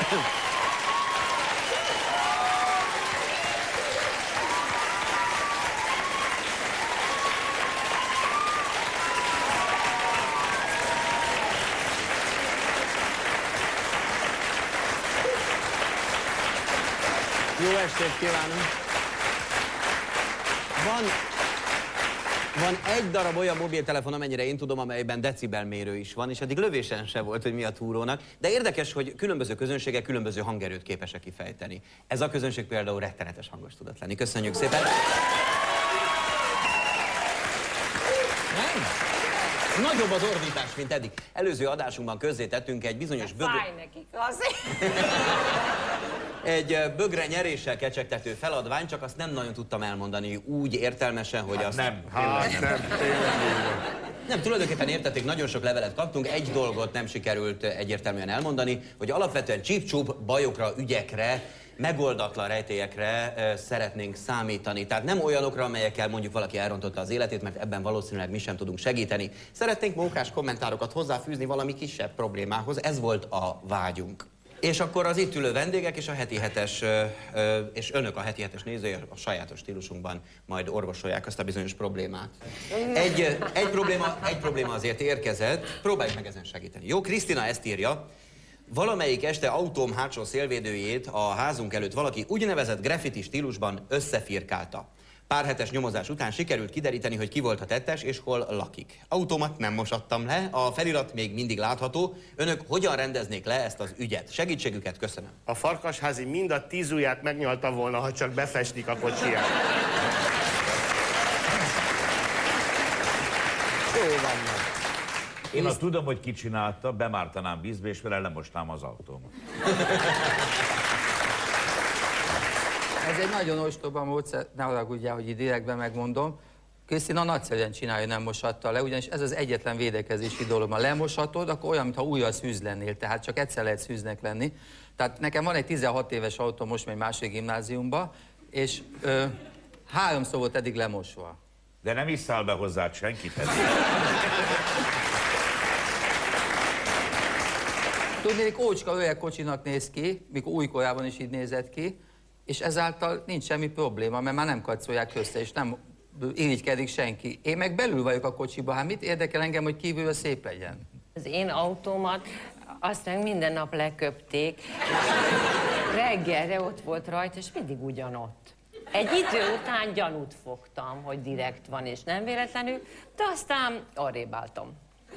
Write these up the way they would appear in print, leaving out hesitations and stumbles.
Jó estét kívánunk! Van egy darab olyan mobiltelefon, amennyire én tudom, amelyben decibelmérő is van, és eddig lövésen se volt, hogy mi a túrónak. De érdekes, hogy különböző közönségek különböző hangerőt képesek kifejteni. Ez a közönség például rettenetes hangos tudott lenni. Köszönjük szépen! Nagyobb az ordítás, mint eddig. Előző adásunkban közzétettünk egy bizonyos fáj nekik azért. Egy bögre nyeréssel kecsegtető feladvány, csak azt nem nagyon tudtam elmondani úgy értelmesen, hogy azt... Nem, tulajdonképpen értették, nagyon sok levelet kaptunk, egy dolgot nem sikerült egyértelműen elmondani, hogy alapvetően csíp-csúp bajokra, ügyekre, megoldatlan rejtélyekre szeretnénk számítani. Tehát nem olyanokra, amelyekkel mondjuk valaki elrontotta az életét, mert ebben valószínűleg mi sem tudunk segíteni. Szeretnénk mókás kommentárokat hozzáfűzni valami kisebb problémához, ez volt a vágyunk. És akkor az itt ülő vendégek és a heti hetes, és önök a heti hetes nézői a sajátos stílusunkban majd orvosolják azt a bizonyos problémát. Egy probléma azért érkezett, próbáljuk meg ezen segíteni. Jó, Krisztina ezt írja. Valamelyik este autóm hátsó szélvédőjét a házunk előtt valaki úgynevezett graffiti stílusban összefirkálta. Pár hetes nyomozás után sikerült kideríteni, hogy ki volt a tettes és hol lakik. Autómat nem mosattam le, a felirat még mindig látható. Önök hogyan rendeznék le ezt az ügyet? Segítségüket köszönöm. A Farkasházi mind a 10 ujját megnyalta volna, ha csak befestik a kocsiját. Jó van. Én azt tudom, hogy ki csinálta, bemártanám vízbe, és vele lemostám az autómat. Ez egy nagyon ostoba módszer, ne haragudjál, hogy így direktben megmondom. Krisztina nagyszerűen csinálja, nem mosatta le, ugyanis ez az egyetlen védekezési dolog. Ha lemosatod, akkor olyan, mintha újra szűz lennél, tehát csak egyszer lehet szűznek lenni. Tehát nekem van egy 16 éves autó, most megy másik gimnáziumba, és 3-szor volt eddig lemosva. De nem isszál be hozzád senkit eddig. Tudnék, ócska öreg kocsinak néz ki, mikor újkorában is így nézett ki, és ezáltal nincs semmi probléma, mert már nem kacolják össze, és nem irigykedik senki. Én meg belül vagyok a kocsiba, hát mit érdekel engem, hogy kívülről szép legyen? Az én autómat azt meg minden nap leköpték. Reggelre ott volt rajta, és mindig ugyanott. Egy idő után gyanút fogtam, hogy direkt van, és nem véletlenül, de aztán arrébb álltam.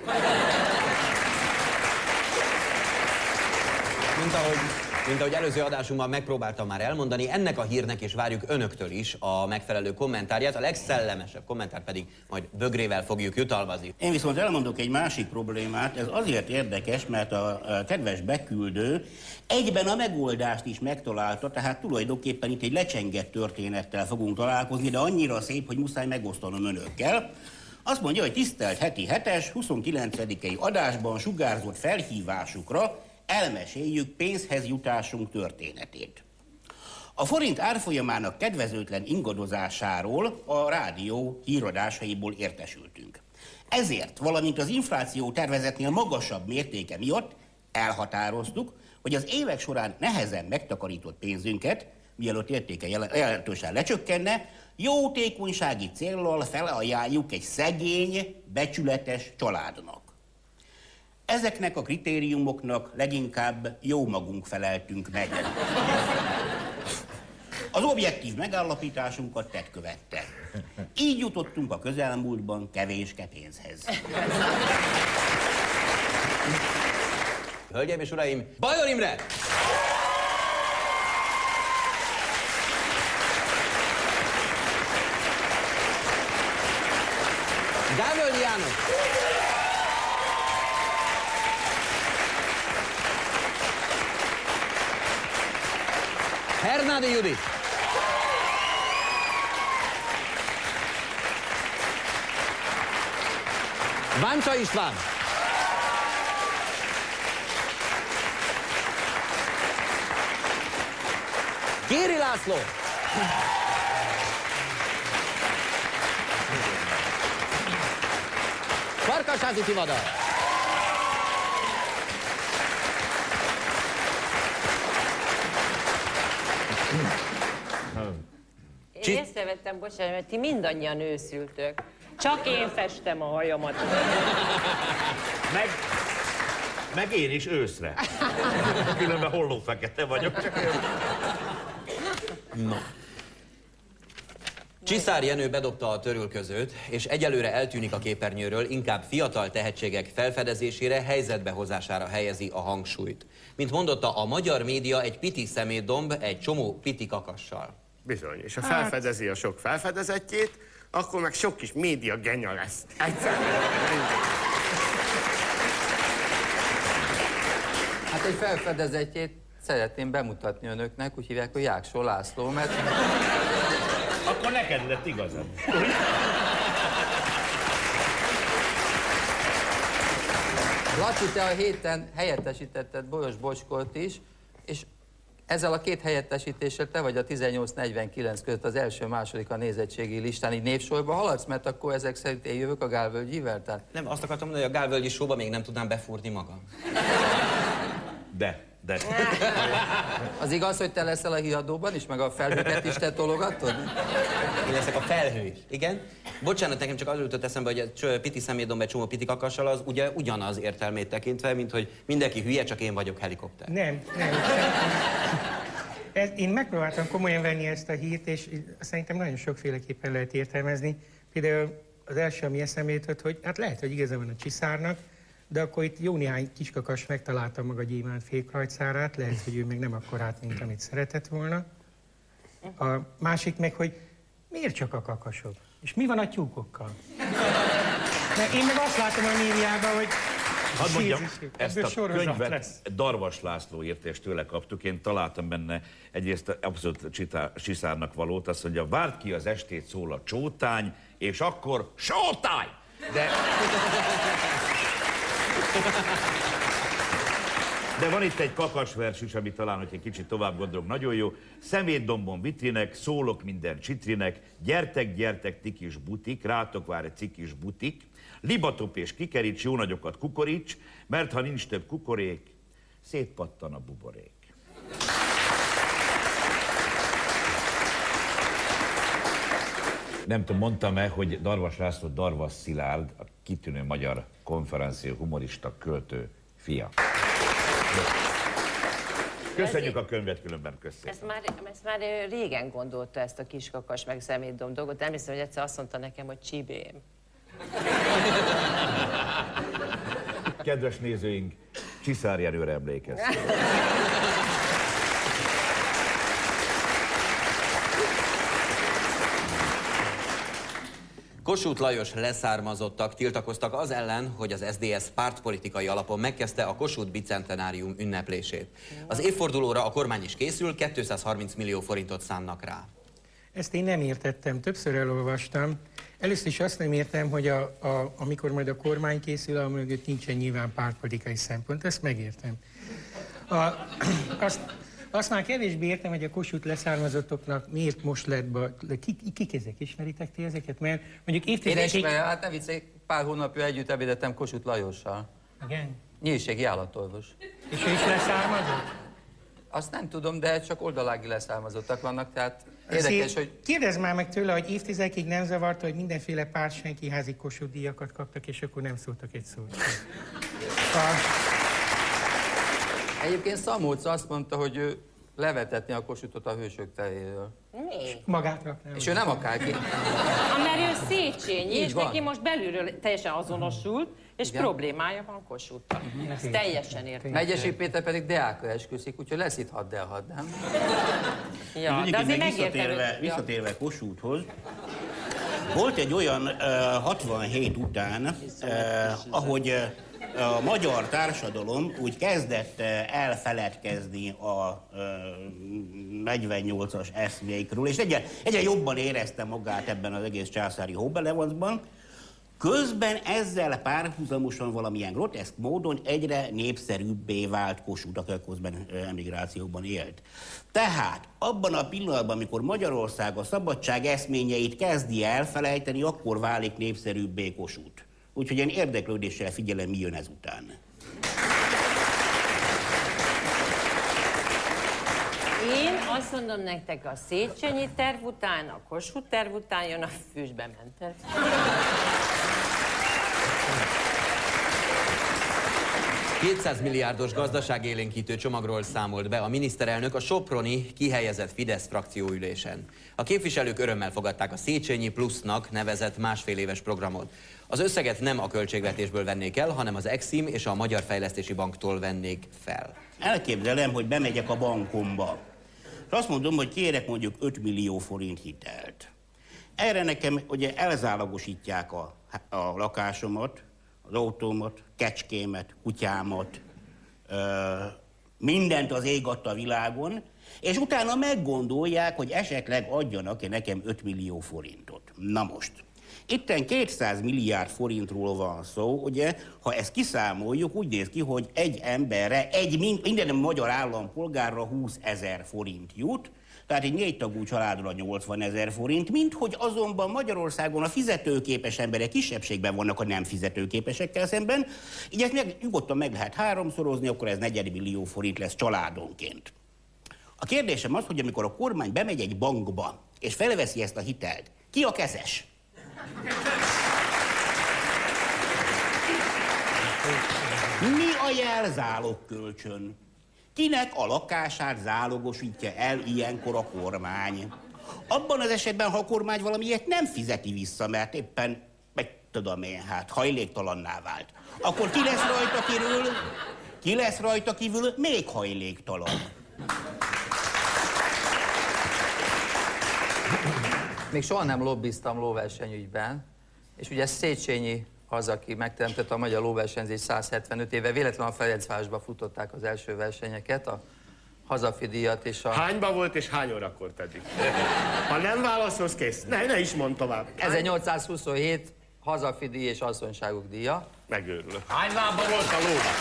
Mint ahogy előző adásunkban megpróbáltam már elmondani, ennek a hírnek is várjuk önöktől is a megfelelő kommentárját, a legszellemesebb kommentár pedig majd bögrével fogjuk jutalmazni. Én viszont elmondok egy másik problémát, ez azért érdekes, mert a kedves beküldő egyben a megoldást is megtalálta, tehát tulajdonképpen itt egy lecsengett történettel fogunk találkozni, de annyira szép, hogy muszáj megosztanom önökkel. Azt mondja, hogy tisztelt heti hetes, 29-i adásban sugárzott felhívásukra elmeséljük pénzhez jutásunk történetét. A forint árfolyamának kedvezőtlen ingadozásáról a rádió híradásaiból értesültünk. Ezért, valamint az infláció tervezetnél magasabb mértéke miatt elhatároztuk, hogy az évek során nehezen megtakarított pénzünket, mielőtt értéke jelentősen lecsökkenne, jótékonysági céllal felajánljuk egy szegény, becsületes családnak. Ezeknek a kritériumoknak leginkább jó magunk feleltünk meg. Az objektív megállapításunkat tett követte. Így jutottunk a közelmúltban kevéske pénzhez. Hölgyeim és uraim, Bajor Imre! Gávölgyi János! Hernádi Judit! Váncsa István! Kéri László! Farkasházi Tivadar! észrevettem, bocsánat, mert ti mindannyian őszültök. Csak én festem a hajamat. Meg én is őszre. Különben hollófekete vagyok, csak én... No. Csiszár Jenő bedobta a törülközőt, és egyelőre eltűnik a képernyőről, inkább fiatal tehetségek felfedezésére, helyzetbehozására helyezi a hangsúlyt. Mint mondotta, a magyar média egy piti szemétdomb egy csomó piti kakassal. Bizony, és ha felfedezi a sok felfedezettjét, akkor meg sok kis média genya lesz. Egyszerűen. Hát egy felfedezettjét szeretném bemutatni önöknek, úgy hívják, hogy Jáksó László, mert... Akkor neked lett igazad. Laci, te a héten helyettesítetted Bolyos Bocskort is, és ezzel a két helyettesítéssel te vagy a 18-49 között az első-második a nézettségi listán, így névsorba haladsz, mert akkor ezek szerint én jövök a Gálvölgyivel? Tehát... Nem, azt akartam mondani, hogy a Gálvölgyi showba még nem tudnám befúrni magam. De. Az igaz, hogy te leszel a híradóban is, meg a felhőket is te tologatod? Én leszek a felhő is. Igen? Bocsánat, nekem csak az jutott eszembe, hogy a piti szemétdomb egy csomó piti kakassal az ugye ugyanaz értelmét tekintve, mint hogy mindenki hülye, csak én vagyok helikopter. Nem. Én megpróbáltam komolyan venni ezt a hírt, és szerintem nagyon sokféleképpen lehet értelmezni. Például az első, ami eszembe jutott, hogy hát lehet, hogy igaza van a Csiszárnak, de akkor itt jó néhány kiskakas megtalálta maga gyémánt fékrajzszárát, lehet, hogy ő még nem akkorát, mint amit szeretett volna. A másik meg, hogy miért csak a kakasok? És mi van a tyúkokkal? De én meg azt látom a médiában, hogy... Hadd mondjam, ezt ebből a sorozat könyvet lesz. Darvas László írt, és tőle kaptuk. Én találtam benne egyrészt abszolút Csiszárnak valót, azt mondja, várd ki az estét, szól a csótány, és akkor showtime! De van itt egy kakasvers is, ami talán, hogy egy kicsit tovább gondolok, nagyon jó. Szemétdombon vitrinek, szólok minden csitrinek, gyertek, gyertek, ti kis butik, rátok vár egy cikis butik, libatop és kikeríts, jó nagyokat kukoríts, mert ha nincs több kukorék, szétpattan a buborék. Nem tudom, mondtam-e, hogy Darvas László Darvas Szilárd, a kitűnő magyar konferencia humorista, költő fia. Köszönjük a könyvet, különben köszönjük. Ezt már régen gondolta, ezt a kiskakas meg szemétdomb dolgot. Nem hiszem, hogy egyszer azt mondta nekem, hogy csibém. Kedves nézőink, Csiszár Jenőre emlékeztek. Kossuth Lajos leszármazottak tiltakoztak az ellen, hogy az SZDSZ pártpolitikai alapon megkezdte a Kossuth bicentenárium ünneplését. Az évfordulóra a kormány is készül, 230 millió forintot szánnak rá. Ezt én nem értettem, többször elolvastam. Először is azt nem értem, hogy amikor majd a kormány készül, amögött nincsen nyilván pártpolitikai szempont, ezt megértem. Azt már kevésbé értem, hogy a Kossuth leszármazottoknak miért most lett kik ezek? Ismeritek ti ezeket? Mert mondjuk Én évtizedekig... ismerem, hát ne viccelj, pár hónapja együtt ebédettem Kossuth Lajossal. Igen? Nyírségi állatorvos. És ő is leszármazott? Azt nem tudom, de csak oldalági leszármazottak vannak, tehát érdekes, hogy... Kérdezz már meg tőle, hogy évtizedekig nem zavarta, hogy mindenféle pártsenki házi Kossuth díjakat kaptak, és akkor nem szóltak egy szót. Egyébként Szamóca azt mondta, hogy ő levetetni a Kossuthot a Hősök teréről. Mi? Magát raknám. És ő nem akár ki. Mert ő Széchenyi, és van. neki most belülről teljesen azonosult, és Igen. problémája van Kossuthtal. Ezt teljesen értem. Megyesi Péter pedig Deákra esküszik, úgyhogy lesz itt 6 nem? Ja, de azért megértem, visszatérve Kossuthhoz, volt egy olyan 67 után, ahogy a magyar társadalom úgy kezdett elfeledkezni a 48-as eszmékről, és egyre jobban érezte magát ebben az egész császári hóbelevancban. Közben ezzel párhuzamosan valamilyen groteszk módon egyre népszerűbbé vált Kossuth, aki közben emigrációban élt. Tehát abban a pillanatban, amikor Magyarország a szabadság eszményeit kezdi elfelejteni, akkor válik népszerűbbé Kossuth. Úgyhogy én érdeklődéssel figyelem, mi jön ezután. Én azt mondom nektek, a Széchenyi terv után, a Kossuth terv után jön a füstbe ment terv. 200 milliárdos gazdaságélénkítő csomagról számolt be a miniszterelnök a soproni kihelyezett Fidesz frakcióülésen. A képviselők örömmel fogadták a Széchenyi Plusznak nevezett másfél éves programot. Az összeget nem a költségvetésből vennék el, hanem az Exim és a Magyar Fejlesztési Banktól vennék fel. Elképzelem, hogy bemegyek a bankomba. És azt mondom, hogy kérek mondjuk 5 millió forint hitelt. Erre nekem ugye elzálogosítják a lakásomat, az autómat, kecskémet, kutyámat, mindent az ég adta a világon, és utána meggondolják, hogy esetleg adjanak-e nekem 5 millió forintot. Na most, itten 200 milliárd forintról van szó, ugye, ha ezt kiszámoljuk, úgy néz ki, hogy egy emberre, minden magyar állampolgárra 20 000 forint jut, tehát egy 4 tagú családra 80 000 forint, minthogy azonban Magyarországon a fizetőképes emberek kisebbségben vannak a nem fizetőképesekkel szemben, így ezt nyugodtan meg lehet háromszorozni, akkor ez 4 millió forint lesz családonként. A kérdésem az, hogy amikor a kormány bemegy egy bankba, és felveszi ezt a hitelt, ki a kezes? Mi a jelzálogkölcsön? Kinek a lakását zálogosítja el ilyenkor a kormány? Abban az esetben, ha a kormány valamiért nem fizeti vissza, mert éppen, meg tudom én, hát hajléktalanná vált, akkor ki lesz rajta kívül még hajléktalan? Még soha nem lobbiztam lóversenyügyben, és ugye Széchenyi az, aki megteremtette a magyar lóversenyzést 175 éve, véletlenül a Ferencvárosba futották az első versenyeket, a Hazafi díjat és a... Hányba volt és hány órakor pedig? Ha nem válaszolsz, kész. Ne is mondd tovább. 1827 Hazafi díj és asszonyságok díja. Megőrülök. Hány lába volt a lónak?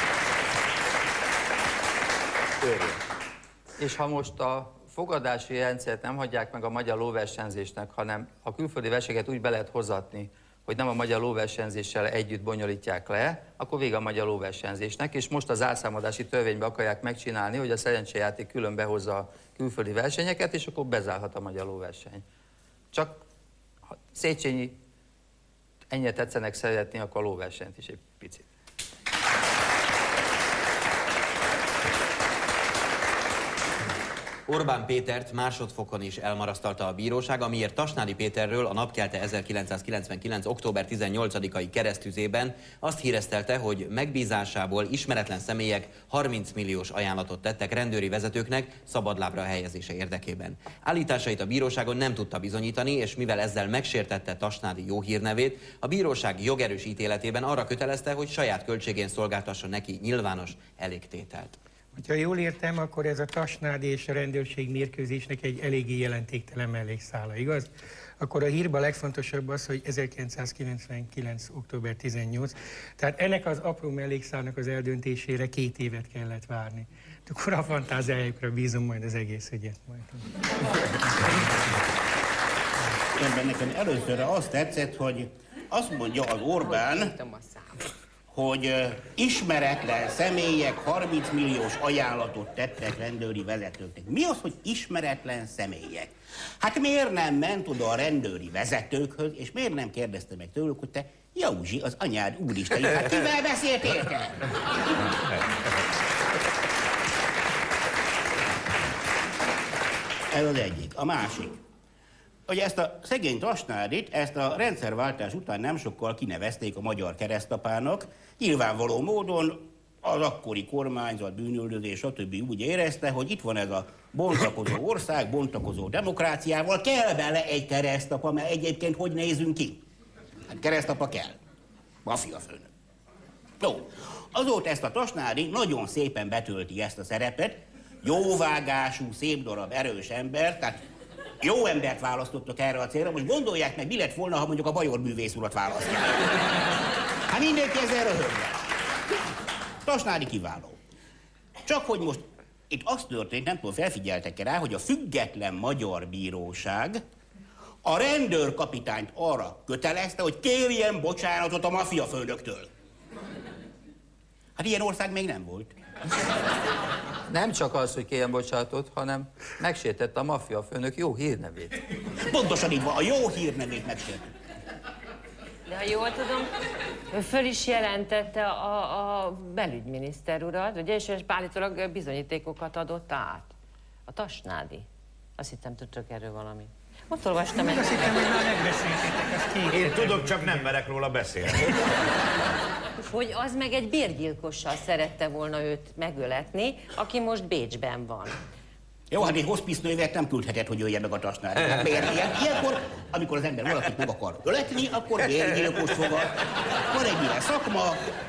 És ha most a fogadási rendszert nem hagyják meg a magyar lóversenyzésnek, hanem a külföldi versenyeket úgy be lehet hozatni, hogy nem a magyar lóversenyzéssel együtt bonyolítják le, akkor vége a magyar lóversenyzésnek, és most az árszámadási törvénybe akarják megcsinálni, hogy a szerencsejáték külön behozza a külföldi versenyeket, és akkor bezárhat a magyar lóverseny. Csak ha Széchenyi ennyire tetszenek szeretni, akkor a lóversenyt is egy picit. Orbán Pétert másodfokon is elmarasztalta a bíróság, amiért Tasnádi Péterről a Napkelte 1999. október 18-ai keresztüzében azt híresztelte, hogy megbízásából ismeretlen személyek 30 milliós ajánlatot tettek rendőri vezetőknek szabadlábra helyezése érdekében. Állításait a bíróságon nem tudta bizonyítani, és mivel ezzel megsértette Tasnádi jó hírnevét, a bíróság jogerős ítéletében arra kötelezte, hogy saját költségén szolgáltasson neki nyilvános elégtételt. Ha jól értem, akkor ez a Tasnádi és a rendőrség mérkőzésnek egy eléggé jelentéktelen mellékszála, igaz? Akkor a hírban a legfontosabb az, hogy 1999. október 18. Tehát ennek az apró mellékszálnak az eldöntésére 2 évet kellett várni. Akkor a fantáziájukra bízom majd az egész ügyet majd. Ebben nekem először azt tetszett, hogy azt mondja az Orbán, hogy ismeretlen személyek 30 milliós ajánlatot tettek rendőri vezetőknek. Mi az, hogy ismeretlen személyek? Hát miért nem ment oda a rendőri vezetőkhöz, és miért nem kérdezte meg tőlük, hogy te, Józsi, az anyád úristen, hát kivel beszéltél te? Ez az egyik. A másik. Hogy ezt a szegény Tasnádit, ezt a rendszerváltás után nem sokkal kinevezték a magyar keresztapának, nyilvánvaló módon az akkori kormányzat, bűnüldözés, stb. Úgy érezte, hogy itt van ez a bontakozó ország, bontakozó demokráciával, kell bele egy keresztapa, mert egyébként hogy nézünk ki? Hát keresztapa kell. Mafiafőnök. Jó. Azóta ezt a Tasnádi nagyon szépen betölti ezt a szerepet, jóvágású, szép darab, erős ember, tehát jó embert választottak erre a célra, most gondolják meg, mi lett volna, ha mondjuk a Bajor művész urat választják. Hát mindenki ezzel röhögve. Tasnádi kiváló. Csak hogy most itt az történt, nem tudom, felfigyeltek-e rá, hogy a független magyar bíróság a rendőrkapitányt arra kötelezte, hogy kérjen bocsánatot a mafiafőnöktől. Hát ilyen ország még nem volt. Nem csak az, hogy kérjen bocsánatot, hanem megsértette a maffia főnök jó hírnevét. Pontosan így van, a jó hírnevét megsértett. De ha jól tudom, ő föl is jelentette a belügyminiszter urat, ugye, és állítólag bizonyítékokat adott át. A Tasnádi. Azt hittem, tudtok erről valamit. Ott olvastam egy... Azt hittem, hogy már megbeszéltétek, azt két. Én tudok, csak nem merek róla beszélni. Hogy az meg egy bérgyilkossal szerette volna őt megöletni, aki most Bécsben van. Jó, hát egy hospice-nővért nem küldheted, hogy jöjje meg a Tasnádi. Hát miért? Ilyenkor, amikor az ember valakit meg akar öletni, akkor bérgyilkos fogad. Van egy ilyen szakma.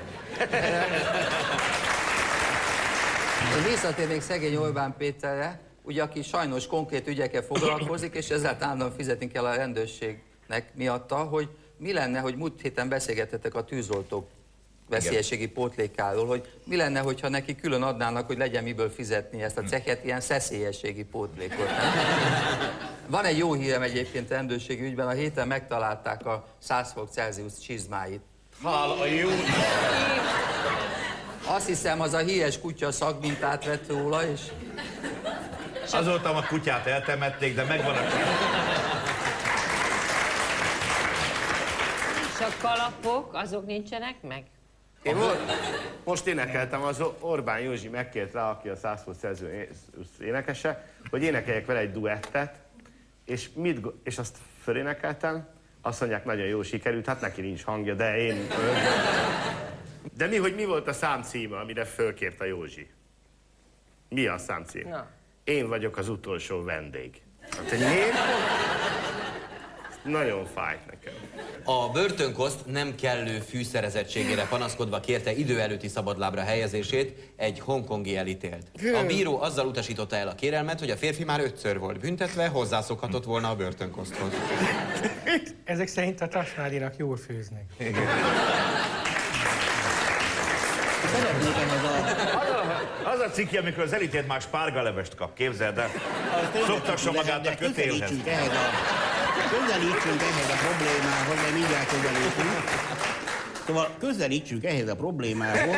Én visszatérnék szegény Orbán Péterre, ugye, aki sajnos konkrét ügyekkel foglalkozik, és ezzel állandóan fizetni kell a rendőrségnek miatta, hogy mi lenne, hogy múlt héten beszélgettetek a tűzoltók veszélyességi pótlékáról, hogy mi lenne, hogyha neki külön adnának, hogy legyen miből fizetni ezt a cechet, ilyen szeszélyességi pótlékot. Van egy jó hírem egyébként a rendőrségi ügyben, a héten megtalálták a 100 fok Celsius csizmáit. Hála jó! Azt hiszem, az a híres kutya szagmintát vett róla, és... Azóta a kutyát eltemették, de megvan a És a kalapok, azok nincsenek meg? Én most énekeltem, az Orbán Józsi megkért rá, aki a 100 fok Celsius énekese, hogy énekeljek vele egy duettet, és azt fölénekeltem, azt mondják, nagyon jó sikerült, hát neki nincs hangja, de én... De mi volt a számcíme, amire fölkért a Józsi? Mi a számcím? Na. Én vagyok az utolsó vendég. Hát, hogy miért? Nagyon fájt nekem. A börtönkoszt nem kellő fűszerezettségére panaszkodva kérte idő előtti szabadlábra helyezését egy hongkongi elítélt. A bíró azzal utasította el a kérelmet, hogy a férfi már 5-ször volt büntetve, hozzászokhatott volna a börtönkoszthoz. Ezek szerint a Tasnádinak jól főznek. Szeretnék ehhez Az a cikk, amikor az elítélt már spárgalevest kap, képzeld el. Szoktassa magát a kötélhez. Közelítsünk ehhez a problémához, mert mindjárt közelítünk. Szóval közelítsünk ehhez a problémához.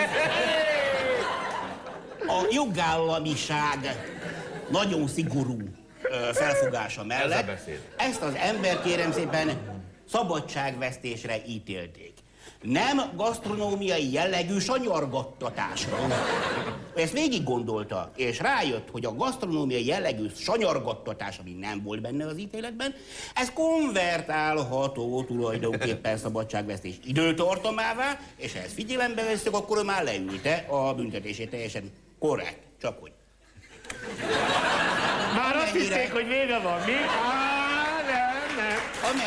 A jogállamiság nagyon szigorú felfogása mellett ezt az ember, kérem szépen, szabadságvesztésre ítélték. Nem gasztronómiai jellegű sanyargattatásra. Ezt végig gondolta, és rájött, hogy a gasztronómiai jellegű sanyargattatás, ami nem volt benne az ítéletben, ez konvertálható tulajdonképpen szabadságvesztés időtartamává, és ha ezt figyelembe veszük, akkor ő már leülte a büntetését teljesen korrekt. Csak hogy. Már azt hitték, hogy vége van, mi? Nem.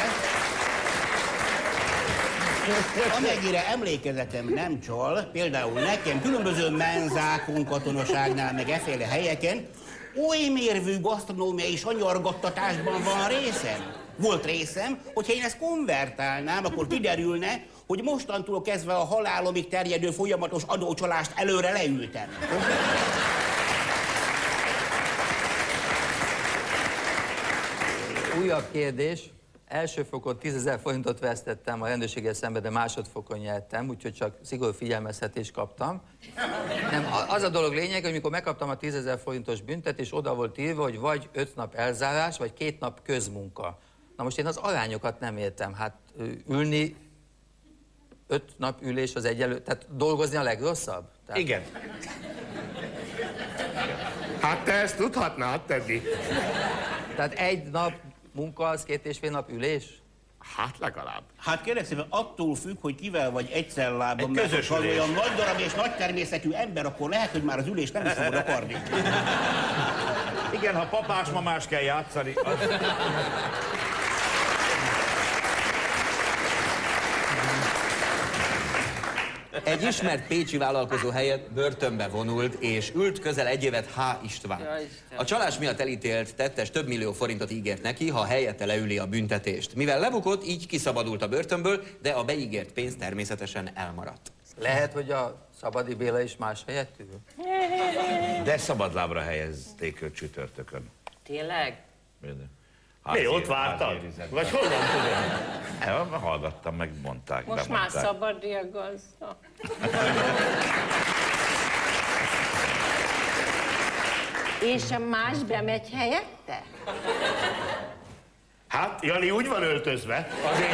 Amennyire emlékezetem nem csal, például nekem különböző menzákon, katonaságnál, meg efféle helyeken oly mérvű gasztronómiai sanyargattatásban van részem. Volt részem, hogyha én ezt konvertálnám, akkor kiderülne, hogy mostantól kezdve a halálomig terjedő folyamatos adócsalást előre leültem. Újabb kérdés. Első fokon 10 000 forintot vesztettem, a rendőrséggel szemben, de másodfokon nyertem, úgyhogy csak szigorú figyelmeztetést kaptam. Nem, az a dolog lényeg, hogy mikor megkaptam a 10 000 forintos büntetést, oda volt írva, hogy vagy 5 nap elzárás, vagy 2 nap közmunka. Na most én az arányokat nem értem. Hát ülni, 5 nap ülés az egyelő, tehát dolgozni a legrosszabb? Tehát... Igen. Hát te ezt tudhatnád, Teddy. Tehát 1 nap munka az 2,5 nap ülés? Hát legalább. Hát kérlek szépen, attól függ, hogy kivel vagy egyszer lábon, mert közös ha ülés. olyan nagy darab és nagy természetű ember, akkor lehet, hogy már az ülést nem is fogod akarni. Igen, ha papás-mamás kell játszani, az... Egy ismert pécsi vállalkozó helyett börtönbe vonult, és ült közel 1 évet H. István. A csalás miatt elítélt tettes több millió forintot ígért neki, ha helyette leüli a büntetést. Mivel lebukott, így kiszabadult a börtönből, de a beígért pénz természetesen elmaradt. Lehet, hogy a Szabadi Béla is más helyett ül? De szabadlábra helyezték őt csütörtökön. Tényleg? Mi, ott vártad? Vagy honnan tudod? Hallgattam, meg mondták. Most már szabad diagazza. És a más bemegy helyette? Hát, Jani úgy van öltözve, azért...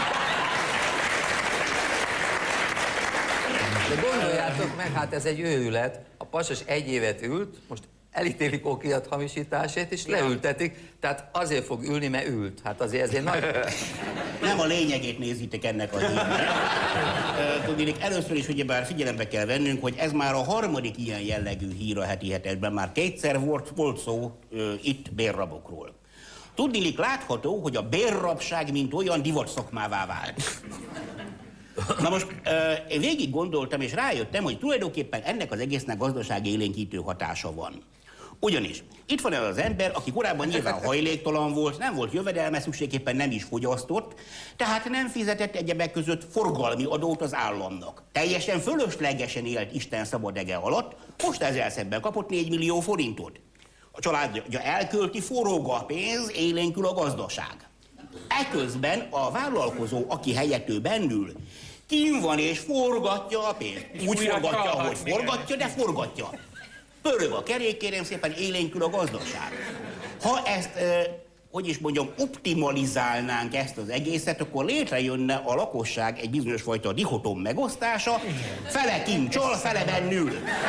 De gondoljátok meg, hát ez egy őrület. A pasas 1 évet ült, most elítélik okirat hamisításért, és leültetik, tehát azért fog ülni, mert ült. Hát azért ezért nagy... Nem a lényegét nézitek ennek a hírnek. Tudnék, először is ugyebár figyelembe kell vennünk, hogy ez már a 3. ilyen jellegű hír a heti hetedben. Már 2-szer volt szó itt bérrabokról. Tudnék, látható, hogy a bérrabság mint olyan divatszakmává vált. Na most én végig gondoltam, és rájöttem, hogy tulajdonképpen ennek az egésznek gazdasági élénkítő hatása van. Ugyanis itt van az ember, aki korábban nyilván hajléktalan volt, nem volt jövedelme, szükségképpen nem is fogyasztott, tehát nem fizetett egyebek között forgalmi adót az államnak. Teljesen fölöslegesen élt Isten szabadege alatt, most ezzel szemben kapott 4 millió forintot. A családja elkölti, forog a pénz, élénkül a gazdaság. Eközben a vállalkozó, aki helyettől bennül, kín van és forgatja a pénzt. Úgy forgatja, ahogy forgatja, de forgatja. Pörög a kerék, kérem szépen, élénkül a gazdaság. Ha ezt, hogy is mondjam, optimalizálnánk ezt az egészet, akkor létrejönne a lakosság egy bizonyos fajta dihotom megosztása, fele kint csal, fele bennül.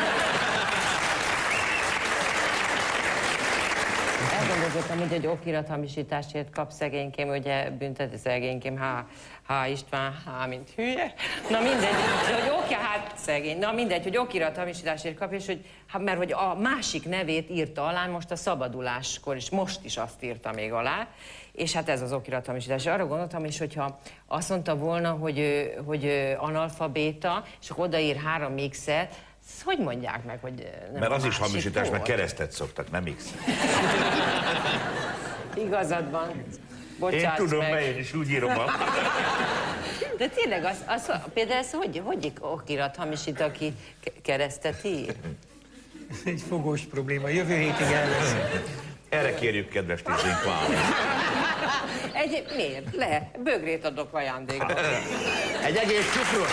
Elgondolkodtam, hogy egy okirathamisításért kap szegénykém, ugye bünteti szegénykém, H. István, mint hülye. Na mindegy, hogy oké, hát szegény. Na mindegy, hogy okirathamisításért kap, és hogy, mert hogy a másik nevét írta alá most a szabaduláskor, és most is azt írta még alá, és hát ez az okirathamisítás. Arra gondoltam is, hogyha azt mondta volna, hogy analfabéta, és akkor odaír 3 X-et, hogy mondják meg, hogy nem? Mert az is hamisítás, mert keresztet szoktak, nem X. Igazad van. Bocsáss Én tudom, meg. mert én is úgy írom a... De tényleg, például ez hogy okirat hamisít, aki keresztet ír? Ez egy fogós probléma. Jövő hétig elvesz. Erre kérjük, kedves Tizénk, választ. Miért? Bögrét adok ajándékba. Egy egész cukrot!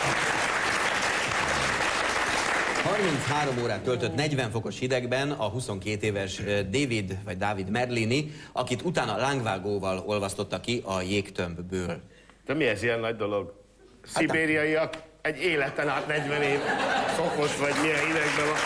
33 órát töltött 40 fokos hidegben a 22 éves David Merlini, akit utána lángvágóval olvasztotta ki a jégtömbből. De mi ez ilyen nagy dolog? Szibériaiak egy életen át 40 év fokos vagy milyen hidegben van.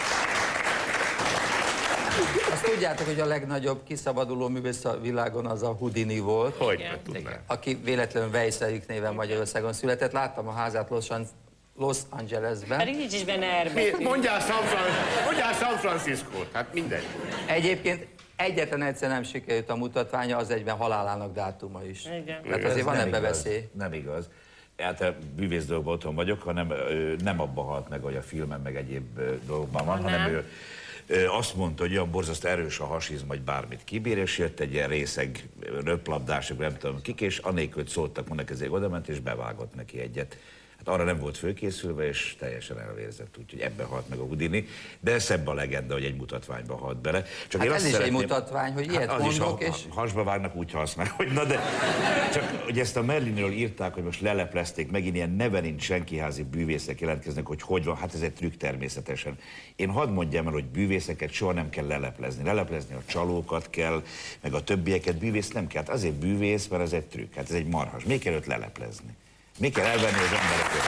Azt tudjátok, hogy a legnagyobb kiszabaduló művész a világon az a Houdini volt. Hogy tudnám? Aki véletlenül Weiss Erik néven Magyarországon született. Láttam a házát Los Angelesben. Pedig nincs is benne erbetű. Mondjál San Francisco-t, hát mindegy. Egyébként egyetlen egyszer nem sikerült a mutatványa, az egyben halálának dátuma is. Igen. Tehát azért van ebbe veszély. Nem igaz. Hát bűvész dolgokban otthon vagyok, hanem nem abban halt meg, hogy a filmen meg egyéb dolgokban van, hanem ő azt mondta, hogy olyan borzasztó erős a hasizm, hogy bármit kibír, és jött egy ilyen részeg röplabdások, nem tudom kik, és anélkül szóltak, mondnak, ezért odament, és bevágott neki egyet. Hát arra nem volt fölkészülve, és teljesen elvérzett, úgyhogy ebben halt meg a Houdini. De szebb a legenda, hogy egy mutatványba halt bele. Csak hát ez is egy mutatvány, hogy ilyet az mondok, is, és... hasba vágnak, úgy halsz meg, hogy na de... Csak, hogy ezt a Merlinről írták, hogy most leleplezték, megint ilyen neve nincs senkiházi bűvészek jelentkeznek, hogy van, hát ez egy trükk természetesen. Én hadd mondjam el, hogy bűvészeket soha nem kell leleplezni. Leleplezni a csalókat kell, meg a többieket, bűvész nem kell. Hát azért bűvész, mert ez egy trükk, hát ez egy marhas. Még kell őt leleplezni? Mi kell elvenni az embereket?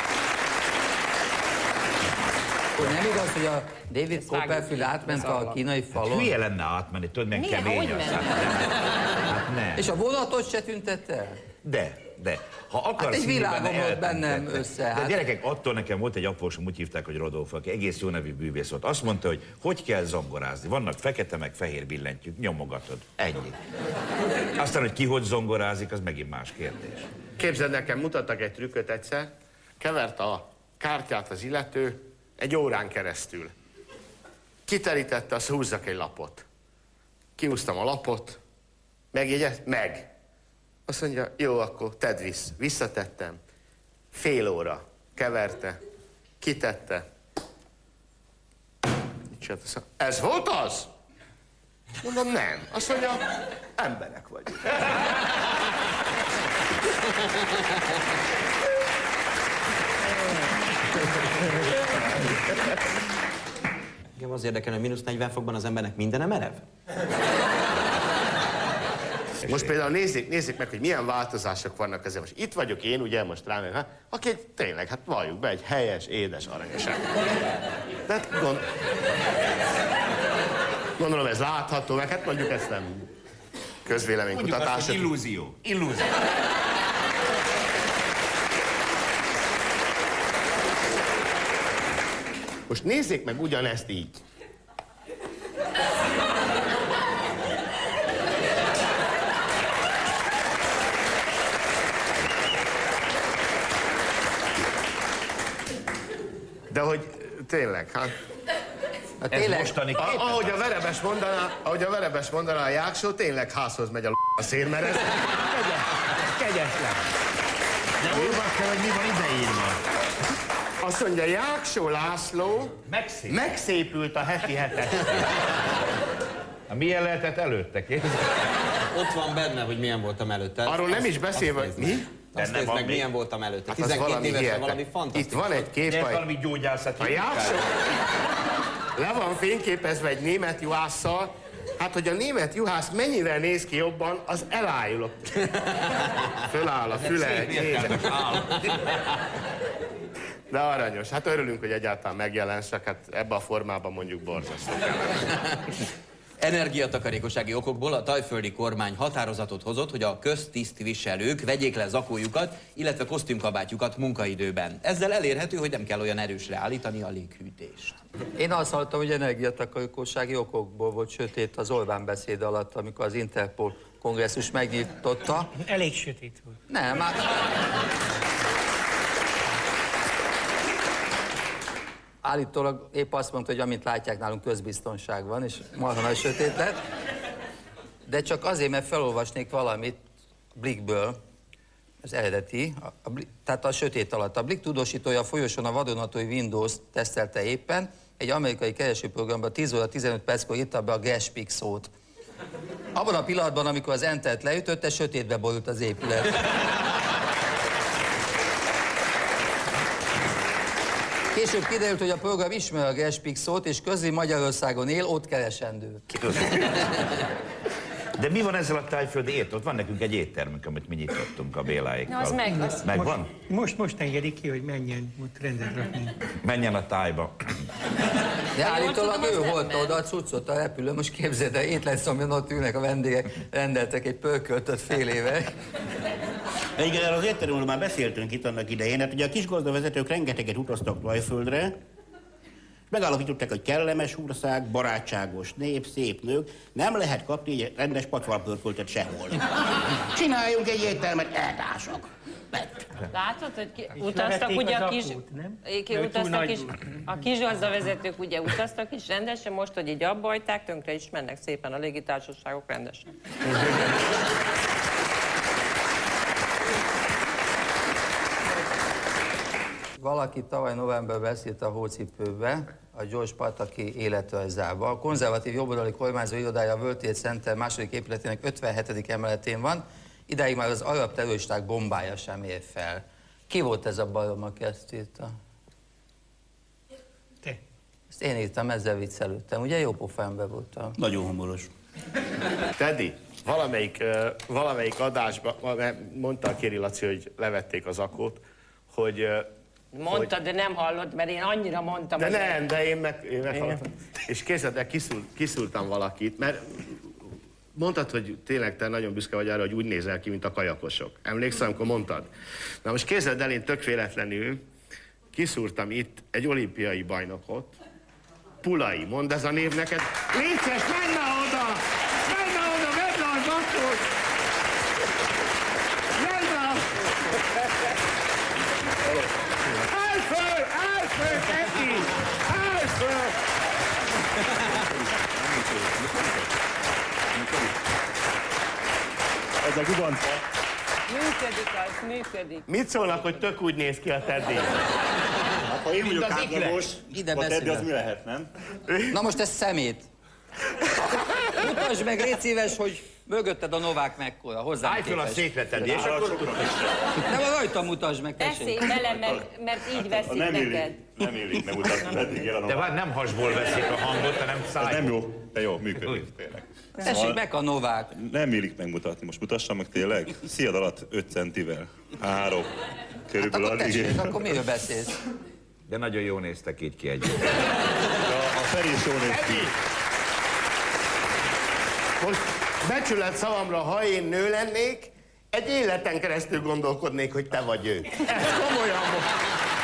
Nem igaz, hogy a David Copperfield átment a kínai falon? Hülye lenne átmenni, tudod, milyen Milyen? kemény Hogy az. ment? Hát nem. És a vonatot se tüntette el? De. Ha akarsz Hát egy hinni világon benne, volt bennem eltüntette. össze, De hát. gyerekek, attól nekem volt egy apósom, úgy hívták, hogy Rodolfo, aki egész jó nevű bűvész volt. Azt mondta, hogy kell zongorázni. Vannak fekete meg fehér billentyűk, nyomogatod. Ennyi. Aztán, hogy ki hogy zongorázik, az megint más kérdés. Képzeld, nekem mutattak egy trükköt egyszer, kevert a kártyát az illető egy órán keresztül. Kiterítette, azt húzzak egy lapot. Kihúztam a lapot, megjegyez? Meg. Azt mondja, jó, akkor tedd vissza. Visszatettem. Fél óra. Keverte. Kitette. Ez volt az? Mondom, nem. Azt mondja, emberek vagyunk. Igen, az érdekel, hogy -40 fokban az embernek mindene merev? Most például nézzék meg, hogy milyen változások vannak ezzel. Most itt vagyok én, ugye most rám, aki tényleg, hát valljuk be, egy helyes, édes, aranyos ember. De hát gondolom ez látható, meg hát mondjuk ezt nem közvéleménykutatás. Mondjuk azt, hogy illúzió. Illúzió. Most nézzék meg ugyanezt így. De hogy tényleg, hát... Tényleg, mostani Ahogy a Verebes mondaná a Jáksó, tényleg házhoz megy a szél, mert ez kegyetlen. De olvass el, hogy mi van ideírva. Azt mondja, Jáksó László megszépült a heti hetes. Milyen lehetett előtte, képzeld? Ott van benne, hogy milyen voltam előtte. Arról nem is beszélve, hogy mi? Azt nézd meg, milyen voltam előtte. Hát az 12 valami évesen hihetetlen. valami fantasztikus. Itt van egy kép, De valami gyógyászati. a Jáksó le van fényképezve egy német juhásszal. Hát, hogy a német juhász mennyire néz ki jobban, az elájulok. Föláll a füle. De aranyos. Hát örülünk, hogy egyáltalán megjelensz, csak hát ebben a formában mondjuk borzasztó. Energiatakarékossági okokból a tajföldi kormány határozatot hozott, hogy a köztisztviselők vegyék le zakójukat, illetve kosztümkabátjukat munkaidőben. Ezzel elérhető, hogy nem kell olyan erősre állítani a léghűtést. én azt hallottam, hogy energiatakarékossági okokból volt sötét az Orbán beszéd alatt, amikor az Interpol kongresszus megnyitotta. Elég sötét volt. Nem, hát... Állítólag épp azt mondta, hogy amint látják, nálunk közbiztonság van, és marha nagy sötét lett. De csak azért, mert felolvasnék valamit Blickből, az eredeti, tehát a sötét alatt. A Blick tudósítója a folyosón a vadonatúj Windows tesztelte éppen, egy amerikai keresőprogramban 10 óra 15 perckor írta be a Gaspix szót. Abban a pillanatban, amikor az Entert leütötte, sötétbe borult az épület. Később kiderült, hogy a program ismer a Gaspix szót, és közli Magyarországon él, ott keresendő. De mi van ezzel a tájföldi ért? Ott van nekünk egy éttermünk, amit mi nyitottunk a Béláékkal. Na, az Megvan? Most engedik ki, hogy menjen ott rendet rakni. Menjen a tájba. De állítólag tudom, ő az nem hordta ment. oda a cuccot a repülő, most képzeld el, étlenszomjon ott ülnek a vendégek, rendeltek egy pörköltöt fél éve. De igen, erről az étteremről már beszéltünk itt annak idején, hát ugye a kisgazdavezetők rengeteget utaztak Tajföldre, megállapították, hogy kellemes ország, barátságos nép, szép nők, nem lehet kapni egy rendes patvarpörköltet sehol. Csináljunk egy éttermet, eltársak. Látod, hogy utaztak levették ugye az a kis... akut, nem? Utaztak is, a kis gazdavezetők ugye utaztak is rendesen, most, hogy így abba hagyták, tönkre is mennek szépen a légitársaságok rendesen. Valaki tavaly novemberben beszélt a hócipőbe, a George Pataki életrajzába. A konzervatív jobboldali kormányzó irodája a World Trade Center második épületének 57. emeletén van. Idáig már az arab terroristák bombája sem ér fel. Ki volt ez a barom, aki ezt írta? Te. Ezt én írtam, ezzel viccelődtem. Ugye jó pofa ember voltam. Nagyon humoros. Teddy, valamelyik adásban mondta a Kéri Laci, hogy levették az akót, hogy... Mondtad, de nem hallott, mert én annyira mondtam. De hogy- nem, de én meghallottam. És képzeld el, kiszúrtam valakit, mert mondtad, hogy tényleg te nagyon büszke vagy arra, hogy úgy nézel ki, mint a kajakosok. Emlékszel, amikor mondtad? Na most képzeld el, én tök véletlenül kiszúrtam itt egy olimpiai bajnokot. Pulai, mondd ez a név neked. Létszes, menj már oda! Menj már oda, vedd le az akót! Menj már! Állj föl! Állj föl, Teddy! Állj föl! Ez a gubanc. Működik az, működik. Mit szólnak, hogy tök úgy néz ki a Teddy? Hát, ha én vagyok az átlagos, Ide a Teddy az beszélek. mi lehet, nem? Na most ez szemét. Mutasd meg, légy szíves, hogy Mögötted a Novák mekkora, hozzám Állj fel a képest. székre, Teddy, és akkor... Nem, rajta mutasd meg, tessék. Beszélj vele, mert így veszik neked. Nem illik megmutatni, eddig jelen De a... várj, nem hasból veszik a hangot, hanem Ez szájból. nem jó, de jó, működik tényleg. Tessék meg a Novák. Nem illik megmutatni, most mutassam meg tényleg. Szíjad alatt 5 centivel. 3. Körülbelül Akkor alig. tessék, akkor miről beszélsz? De nagyon jól néztek így ki együtt. A Feri is jól néz ki. Most becsület szavamra, ha én nő lennék, egy életen keresztül gondolkodnék, hogy te vagy ő. Ez komolyan most.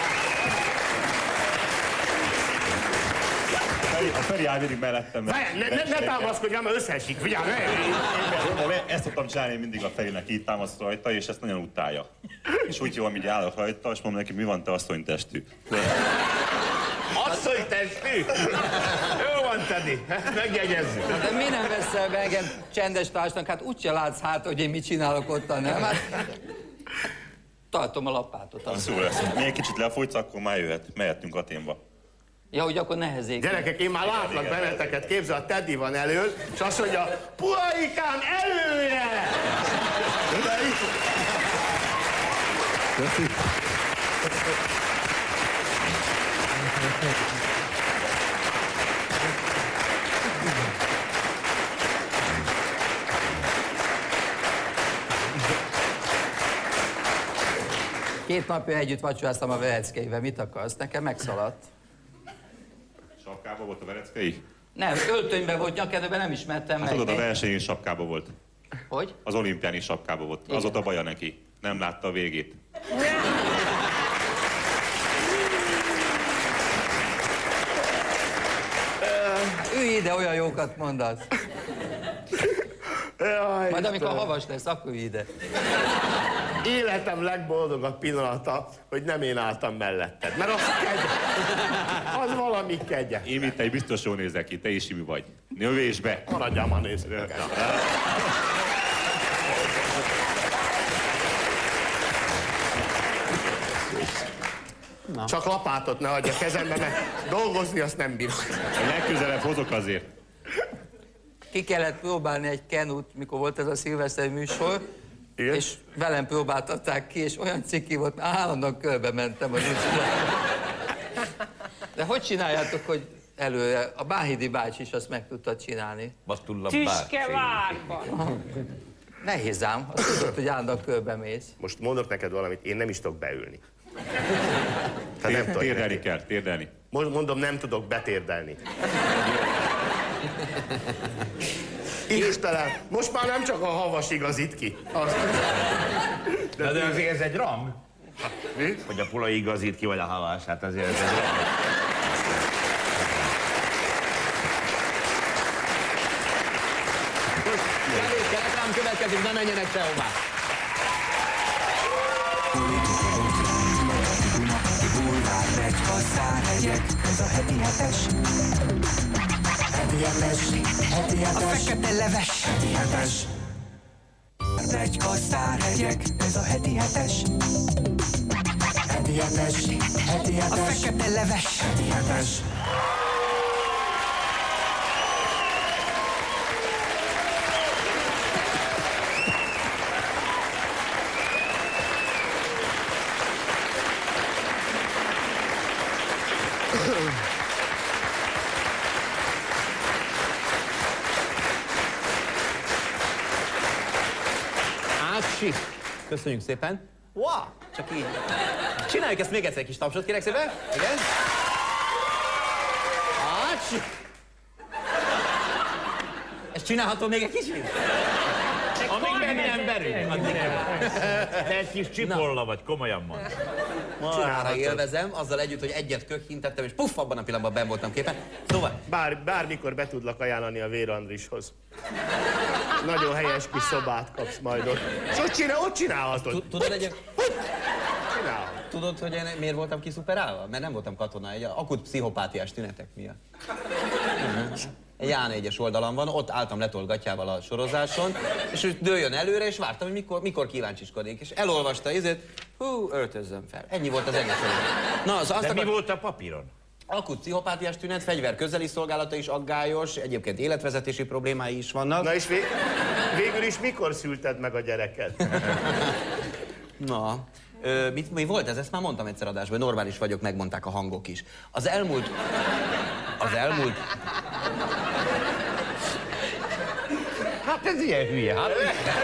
A Feri áll mindig mellettem. Ne támaszkodjál, mert összeesik, figyelj! Ezt szoktam csinálni mindig a Ferinek, így támaszt rajta, és ezt nagyon utálja. És úgy jó, amíg állok rajta, és mondom neki, mi van, te asszonytestű. Asszonytestű! Jó van, Teddy, ezt megjegyezzük. De mi nem veszel be engem csendes társnak? Hát úgyse látsz hát, hogy én mit csinálok ottan, nem? Hát, tartom a lapátot. Az jó lesz. Még egy kicsit lefolytsz, akkor már mehetünk Athénba. Ja, hogy akkor nehezék. Gyerekek, én már látlak benneteket, képzel, a Teddy van elől, és azt mondja, Puhaikám, előre! Két napja együtt vacsoráztam a Vereckeivel. Mit akarsz? Nekem megszaladt. Sapkában volt a Vereckei? Nem, öltönyben volt, nyakenőben nem ismertem Hát meg. tudod, a versenyen sapkában volt. Hogy? Az olimpián is sapkában volt. Az ott a baja neki. Nem látta a végét. Ülj ide, olyan jókat mondasz. Jaj, Majd amikor havas lesz, akkor ülj ide. életem legboldogabb pillanata, hogy nem én álltam melletted. Mert az kegye. Az valami kegye. Én itt egy biztos jól nézek ki, te is Imi vagy. Növés be! Maradjál már nézni. Csak lapátot ne adj a kezembe, mert dolgozni azt nem bírok. Legközelebb hozok azért. Ki kellett próbálni egy Kenut, mikor volt ez a szilveszteri műsor, Igen? és velem próbáltatták ki, és olyan ciki volt, mert állandóan körbe mentem az utcán. De hogy csináljátok, hogy előre? A Báhidi bácsi is azt meg tudta csinálni. Tüskevárban. Nehéz ám, azt tudod, hogy állandóan körbe mész. Most mondok neked valamit, én nem is tudok beülni. Te nem tudod. Térdelni kell, térdelni. Mondom, nem tudok betérdelni. Istenem, most már nem csak a havas igazít ki. De azért ez egy rang. Mi? Hogy a pula igazít ki, vagy a havas, hát azért ez egy rang. Elég Keletrám következik, ne menjenek sehová. Ez a heti hetes. Heti hetes. Heti hetes. A fekete leves. Heti hetes. Egy kasszárhegyek. Ez a heti hetes. Heti hetes. Heti hetes. A fekete leves. Heti hetes. Ácsi! Köszönjük szépen. Wow! Csak így. Csináljuk ezt még egyszer, egy kis tapsot, kérek szépen. Igen. Ácsi! Ezt csinálhatom még egy kicsit? Amíg bennem berül. Te egy kis csipolla vagy, komolyan mondom. Marhára élvezem, azzal együtt, hogy egyet kökhintettem, és puff, abban a pillanatban benn voltam képen. Szóval, Bármikor be tudlak ajánlani a Vér Andrishoz. Nagyon helyes kis szobát kapsz majd ott. És ott csinálhatod. tudod egyébként... Csinálhatod. Tudod, hogy én miért voltam kiszuperálva? Mert nem voltam katona, egy akut pszichopátiás tünetek miatt. Egy A4-es oldalam van, ott álltam letolgatjával a sorozáson, és ő dőljön előre, és vártam, hogy mikor kíváncsiskodik. És elolvasta izét, öltözzön fel. Ennyi volt az egész sorozat. Na, De mi volt a papíron? Akut pszichopátiás tünet, fegyver közeli szolgálata is aggályos, egyébként életvezetési problémái is vannak. Na és végül is mikor szülted meg a gyereket? Na, mi volt ez? Ezt már mondtam egyszer adásban, normális vagyok, megmondták a hangok is. Az elmúlt... Hát ez ilyen hülye. Hát...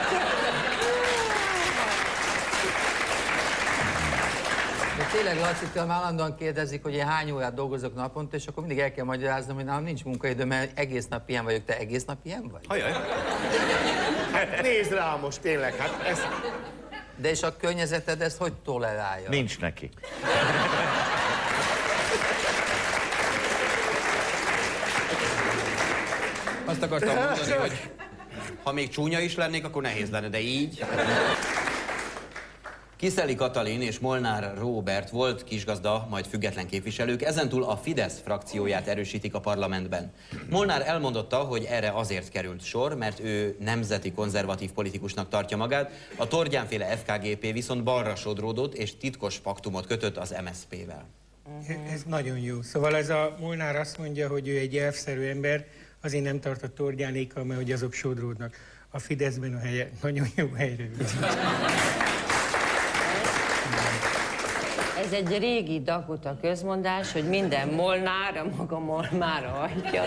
De tényleg Lacitől állandóan kérdezik, hogy én hány órát dolgozok naponta, és akkor mindig el kell magyaráznom, hogy nálam nincs munkaidő, mert egész nap ilyen vagyok. Te egész nap ilyen vagy? Ajaj. Hát nézd rá most tényleg, hát ez... De és a környezeted ezt hogy tolerálja? Nincs neki. Azt akartam mondani, hogy ha még csúnya is lennék, akkor nehéz lenne, de így... Kiszeli Katalin és Molnár Róbert volt kisgazda, majd független képviselők, ezentúl a Fidesz frakcióját erősítik a parlamentben. Molnár elmondotta, hogy erre azért került sor, mert ő nemzeti konzervatív politikusnak tartja magát, a Tordján-féle FKGP viszont balra sodródott és titkos paktumot kötött az MSZP-vel. Ez nagyon jó. Szóval ez a Molnár azt mondja, hogy ő egy elvszerű ember, azért nem tart a Tordjánékkal, mert hogy azok sodródnak. A Fideszben a helye nagyon jó helyre ült. Ez egy régi Dakota közmondás, hogy minden Molnár a maga Molnára adja.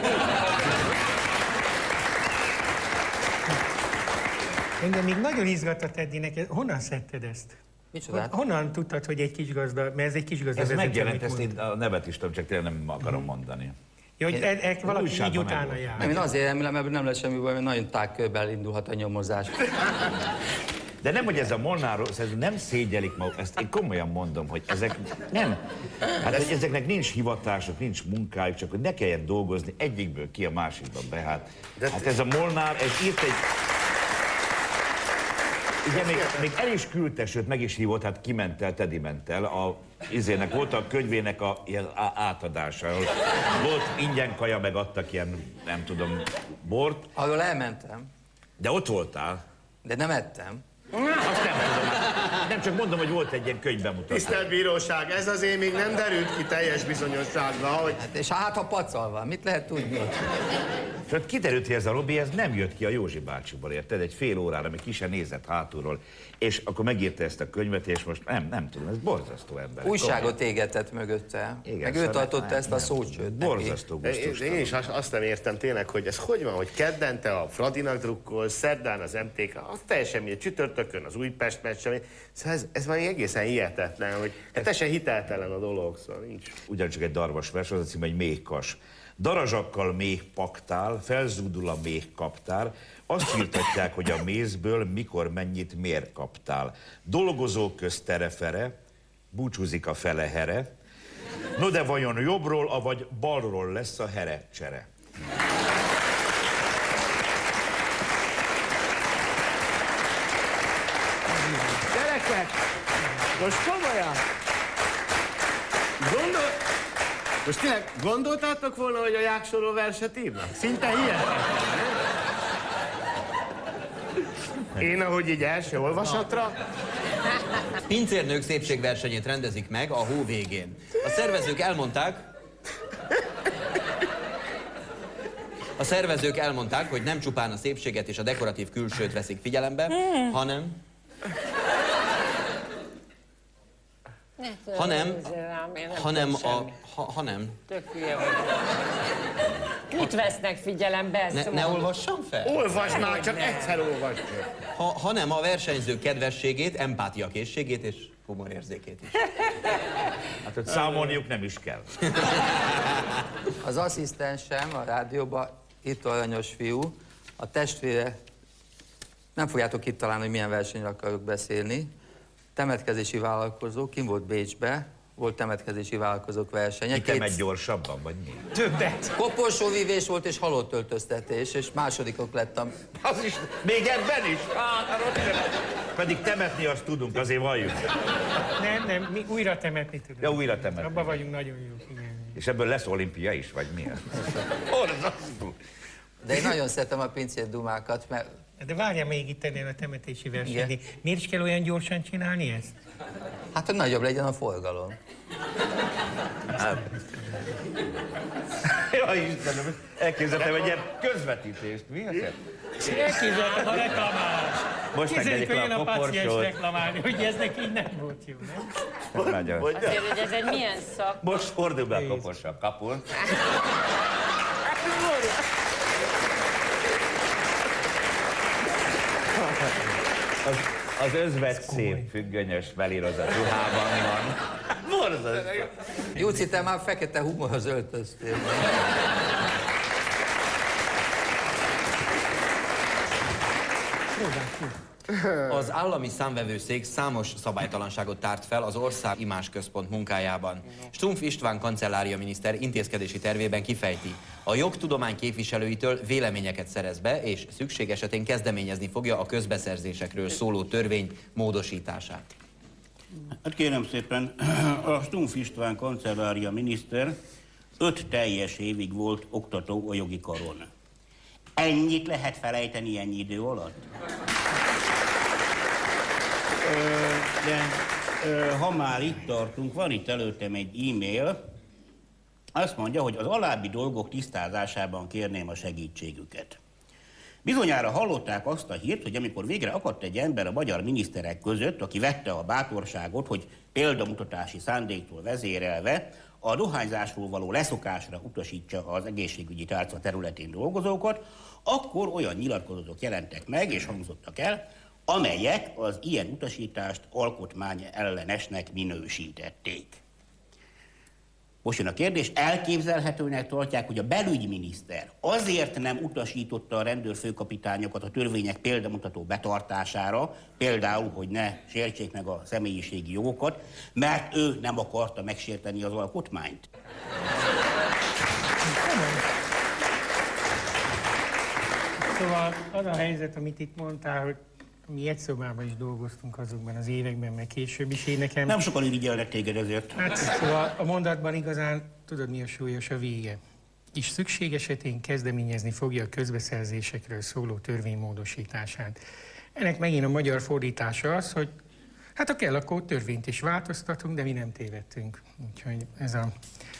Engem még nagyon izgatott Eddi neked. Honnan szedted ezt? Micsoda? Honnan tudtad, hogy egy kisgazda, mert ez egy kisgazda Ez vezető, megjelent, amit ezt mond. én a nevet is tudom, csak tényleg nem akarom mondani. Ja, hogy valaki így újságban utána megvolt. jár. Nem, én azért remélem, ebből nem lesz semmi baj, mert nagyon tágkörben indulhat a nyomozás. De nem, hogy ez a Molnár, ez nem szégyelik maguk, ezt én komolyan mondom, hogy ezek nem. Hát, hogy ezeknek nincs hivatásuk, nincs munkájuk, csak hogy ne kelljen dolgozni egyikből ki a másikba be. Hát ez a Molnár, ez írt egy... Ugye még el is küldte, sőt meg is hívott, hát kiment el, Teddy ment el, volt a könyvének a ilyen átadása. Volt ingyen kaja, meg adtak ilyen, nem tudom, bort. Arról elmentem, De ott voltál. de nem ettem. Azt nem tudom. Nem csak mondom, hogy volt egy ilyen könyvbemutató. Tisztelt Bíróság, ez azért még nem derült ki teljes bizonyosságra, hogy... Hát, és hát ha pacal van, mit lehet tudni? Tehát kiderült, hogy ez a Robi, ez nem jött ki a Józsi bácsiból, érted? Egy fél órára, még ki sem nézett hátulról. És akkor megírta ezt a könyvet, és most nem tudom, ez borzasztó ember. Újságot égetett mögötte. Igen, Meg ő szóval tartotta ezt a szócsőt neki. Borzasztó gusztustalan. Én is azt nem értem tényleg, hogy ez hogy van, hogy kedden te a Fradinak drukkol, szerdán az MTK, az teljesen mindegy, csütörtökön az Újpest meccs, szóval ez valami egészen hihetetlen, hogy teljesen hiteltelen a dolog, szóval nincs. Ugyancsak egy darvas vers, az a cím, egy méhkas. Darazsakkal méh paktál, felzúdul a méh kaptár, azt hirtatják, hogy a mézből mikor mennyit miért kaptál. Dolgozó köz terefere, búcsúzik a felehere, no de vajon jobbról, avagy balról lesz a herecsere? Gyerekek, most komolyan, most tényleg gondoltátok volna, hogy a Jáksorról verset írnak? Szinte hihetetlen. Én, ahogy így első olvasatra, Pincérnők szépségversenyét rendezik meg a hó végén. A szervezők elmondták, hogy nem csupán a szépséget és a dekoratív külsőt veszik figyelembe, hanem Tök hülye vagy. Mit vesznek figyelembe? ne olvassam fel? olvasd már, csak egyszer olvasd. Hanem a versenyzők kedvességét, empátiakészségét és humorérzékét is. Hát, hogy számolniuk nem is kell. Az asszisztensem a rádióban, itt aranyos fiú, a testvére, nem fogjátok kitalálni, hogy milyen versenyről akarok beszélni. Temetkezési vállalkozó, kim volt Bécsbe, volt temetkezési vállalkozók versenye. Temet gyorsabban, vagy mi? Többet. Koporsóvívés volt és halottöltöztetés, és másodikok lettem. Az is, még ebben is? Pedig temetni azt tudunk, azért valljuk. Nem, mi újra temetni tudunk. Ja, újra temetni. Abban vagyunk nagyon jók, igen. És ebből lesz olimpia is, vagy mi? Borzasztó. De én nagyon szeretem a pincér dumákat, mert De várjál még itt ennél a temetési versenynél. Miért is kell olyan gyorsan csinálni ezt? hát, hogy nagyobb legyen a forgalom. Ja, Istenem, elképzeltem egy ilyen közvetítést. Mi az? Elképzeltem a reklamálást. Most engedjék le a koporsót. reklamálni, hogy ez neki így nem volt jó, nem? Nagyon. Azért, hogy ez egy milyen szak. Most fordul be a koporsó a kapun. Az özvegy szép, függönyös, belírozott ruhában van. Borzasztó. Jóci, te már fekete humorhoz öltöztél. Az állami számvevőszék számos szabálytalanságot tárt fel az Ország Imásközpont munkájában. Stumpf István kancellária miniszter intézkedési tervében kifejti, a jogtudomány képviselőitől véleményeket szerez be, és szükség esetén kezdeményezni fogja a közbeszerzésekről szóló törvény módosítását. Hát kérem szépen, a Stumpf István kancellária miniszter 5 teljes évig volt oktató a jogi karon. Ennyit lehet felejteni ennyi idő alatt? De ha már itt tartunk, van itt előttem egy e-mail, azt mondja, hogy az alábbi dolgok tisztázásában kérném a segítségüket. Bizonyára hallották azt a hírt, hogy amikor végre akadt egy ember a magyar miniszterek között, aki vette a bátorságot, hogy példamutatási szándéktól vezérelve a dohányzásról való leszokásra utasítsa az egészségügyi tárca területén dolgozókat, akkor olyan nyilatkozatok jelentek meg és hangzottak el, amelyek az ilyen utasítást alkotmány ellenesnek minősítették. Most jön a kérdés, elképzelhetőnek tartják, hogy a belügyminiszter azért nem utasította a rendőrfőkapitányokat a törvények példamutató betartására, például, hogy ne sértsék meg a személyiségi jogokat, mert ő nem akarta megsérteni az alkotmányt. Szóval az a helyzet, amit itt mondtál, hogy mi egy szobában is dolgoztunk azokban az években, meg később is én nekem... Nem sokan irigyelnek téged ezért. Hát szóval a mondatban igazán tudod, mi a súlyos a vége. És szükség esetén kezdeményezni fogja a közbeszerzésekről szóló törvény módosítását. Ennek megint a magyar fordítása az, hogy hát ha kell, akkor törvényt is változtatunk, de mi nem tévedtünk. Úgyhogy ez a...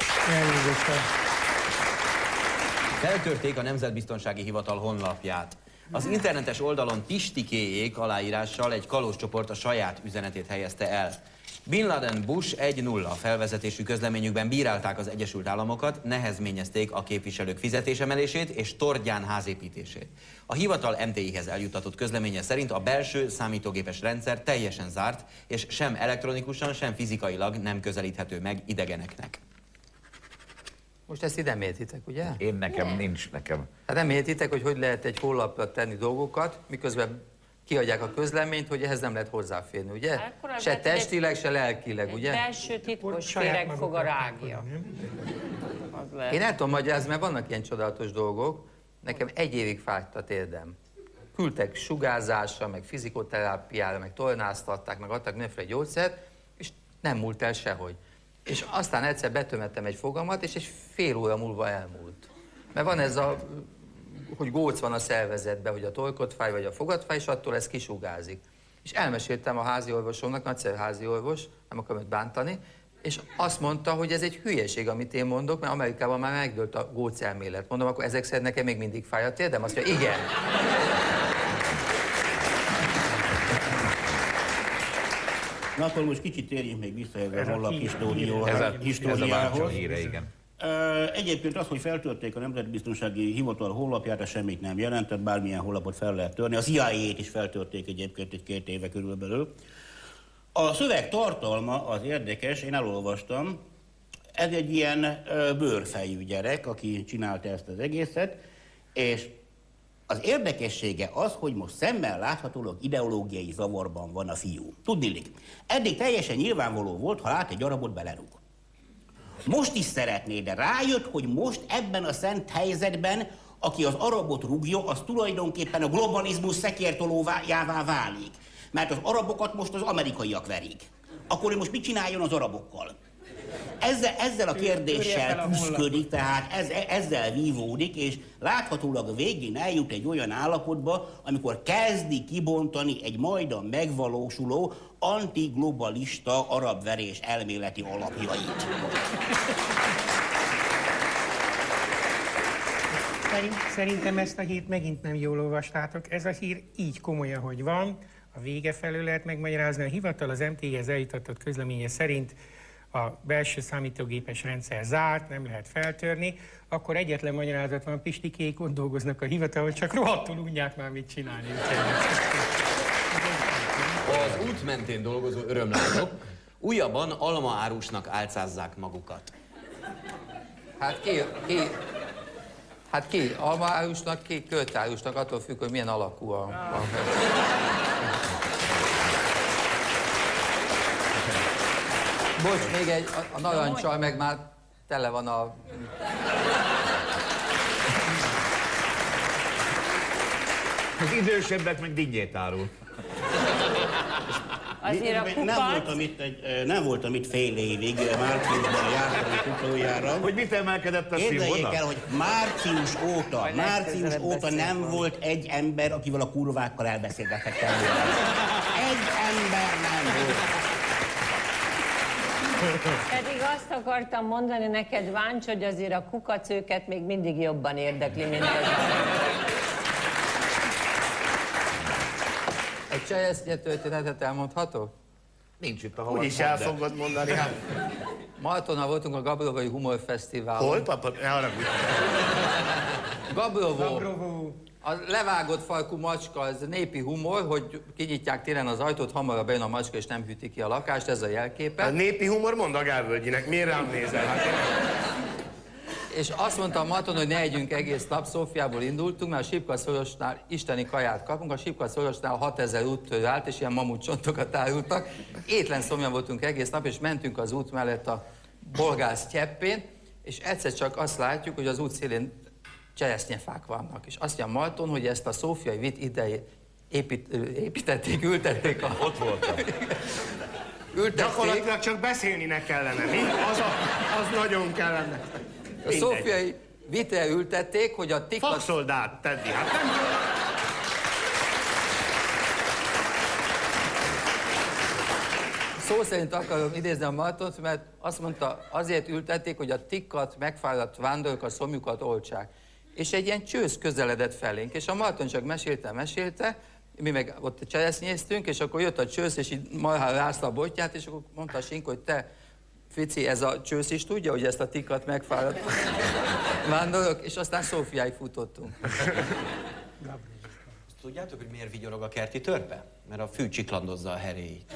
Feltörték a Nemzetbiztonsági Hivatal honlapját. Az internetes oldalon Pistikéjék aláírással egy kalózcsoport a saját üzenetét helyezte el. Bin Laden Bush 1-0 felvezetésű közleményükben bírálták az Egyesült Államokat, nehezményezték a képviselők fizetésemelését és Tordján házépítését. A hivatal MTI-hez eljutatott közleménye szerint a belső számítógépes rendszer teljesen zárt, és sem elektronikusan, sem fizikailag nem közelíthető meg idegeneknek. Most ezt ide értitek, ugye? Én nincs nekem. Hát nem értitek, hogy lehet egy honlapra tenni dolgokat, miközben kiadják a közleményt, hogy ehhez nem lehet hozzáférni, ugye? Se testileg, se lelkileg, ugye? Egy belső titkos féregfog a rágja. Én el tudom magyarázni, mert vannak ilyen csodálatos dolgok. Nekem 1 évig fájt a térdem. Küldtek sugárzásra, meg fizikoterápiára, meg tornáztatták, meg adtak mindenféle gyógyszert, és nem múlt el sehogy. És aztán egyszer betömettem egy fogamat, és egy fél óra múlva elmúlt. Mert van ez a, hogy góc van a szervezetben, hogy a torkot fáj, vagy a fogad fáj, és attól ez kisugárzik. És elmeséltem a házi orvosomnak, nagyszerű házi orvos, nem akarom őt bántani, és azt mondta, hogy ez egy hülyeség, amit én mondok, mert Amerikában már megdőlt a góc elmélet. Mondom, akkor ezek szerint nekem még mindig fáj a térdem? Azt mondja, igen. Na akkor most kicsit térjünk még vissza ez a honlap históriához. Híre, igen. Egyébként az, hogy feltörték a Nemzetbiztonsági Hivatal honlapját, az semmit nem jelentett, bármilyen honlapot fel lehet törni. A CIA-t is feltörték egyébként egy 2 éve körülbelül. A szöveg tartalma az érdekes, én elolvastam. Ez egy ilyen bőrfejű gyerek, aki csinálta ezt az egészet, és az érdekessége az, hogy most szemmel láthatólag ideológiai zavarban van a fiú. Tudniillik, eddig teljesen nyilvánvaló volt, ha lát egy arabot, belerúg. Most is szeretné, de rájött, hogy most ebben a szent helyzetben, aki az arabot rúgja, az tulajdonképpen a globalizmus szekértolójává válik. Mert az arabokat most az amerikaiak verik. Akkor ő most mit csináljon az arabokkal? Ezzel a kérdéssel küszködik, tehát ezzel vívódik, és láthatólag végén eljut egy olyan állapotba, amikor kezdi kibontani egy majdan megvalósuló antiglobalista arabverés elméleti alapjait. Szerintem ezt a hírt megint nem jól olvastátok. Ez a hír így komoly, ahogy van. A vége felől lehet megmagyarázni. A hivatal az MT-hez eljutatott közleménye szerint a belső számítógépes rendszer zárt, nem lehet feltörni. Akkor egyetlen magyarázat van, Pistikék ott dolgoznak a hivatalon, csak rohadtul unják már mit csinálni. Az út mentén dolgozó örömlányok újabban almaárusnak álcázzák magukat. Hát ki almaárusnak, ki költárusnak, attól függ, hogy milyen alakú a... Bocs, még egy, a narancsal meg már tele van a... Az idősebbek meg dinnyét árul. Azért a kukac... Nem voltam itt fél évig, márciusban jártam utoljára. Hogy mit emelkedett a színvonal? Képzeljék el, hogy március óta nem volt egy ember, akivel a kurvákkal elbeszélgethettem volna. Egy ember nem volt. Pedig azt akartam mondani neked, Váncs, hogy azért a kukac őket még mindig jobban érdekli, mint az. Egy cseresznye történetet elmondhatok? Nincs itt a halak. Úgyis el fogod mondani, hát. Martonnal voltunk a Gabrovói Humor Fesztiválon. Hol, papa? Ne haragudj. Gabrovó. A levágott farkú macska, az népi humor, hogy kinyitják télen az ajtót, hamarabb bejön a macska, és nem hűti ki a lakást, ez a jelképe. A népi humor, mondd a Gálvölgyinek, miért rám nézel? Hát És azt mondtam Marton, hogy ne együnk egész nap, Szófiából indultunk, mert a Sipkaszorosnál isteni kaját kapunk, a Sipkaszorosnál 6000 úttörő állt, és ilyen mamutcsontokat árultak. Étlen szomjan voltunk egész nap, és mentünk az út mellett a Bolgász cseppén, és egyszer csak azt látjuk, hogy az út szélén cseresznyefák vannak. És azt mondja Marton, hogy ezt a szófiai vit idejét építették, ültették a... Ott voltam. gyakorlatilag csak beszélni ne kellene, mi? Az nagyon kellene. A szófiai vitre ültették, hogy a tikkat... Faxoldát, Teddy, hát nem... Szó szerint akarom idézni a Martont, mert azt mondta, azért ültették, hogy a tikkat, megfáradt vándorok a szomjukat oltsák. És egy ilyen csősz közeledett felénk, és a Marton csak mesélte, mi meg ott cseresznyéztünk, és akkor jött a csősz, és így marhára rázta a botját, és akkor mondta a Sink, hogy te, Fici, ez a csősz is tudja, hogy ezt a tikkat megfáradt vándorok, és aztán Szófiáig futottunk. Tudjátok, hogy miért vigyorog a kerti törpe? Mert a fű csiklandozza a heréit.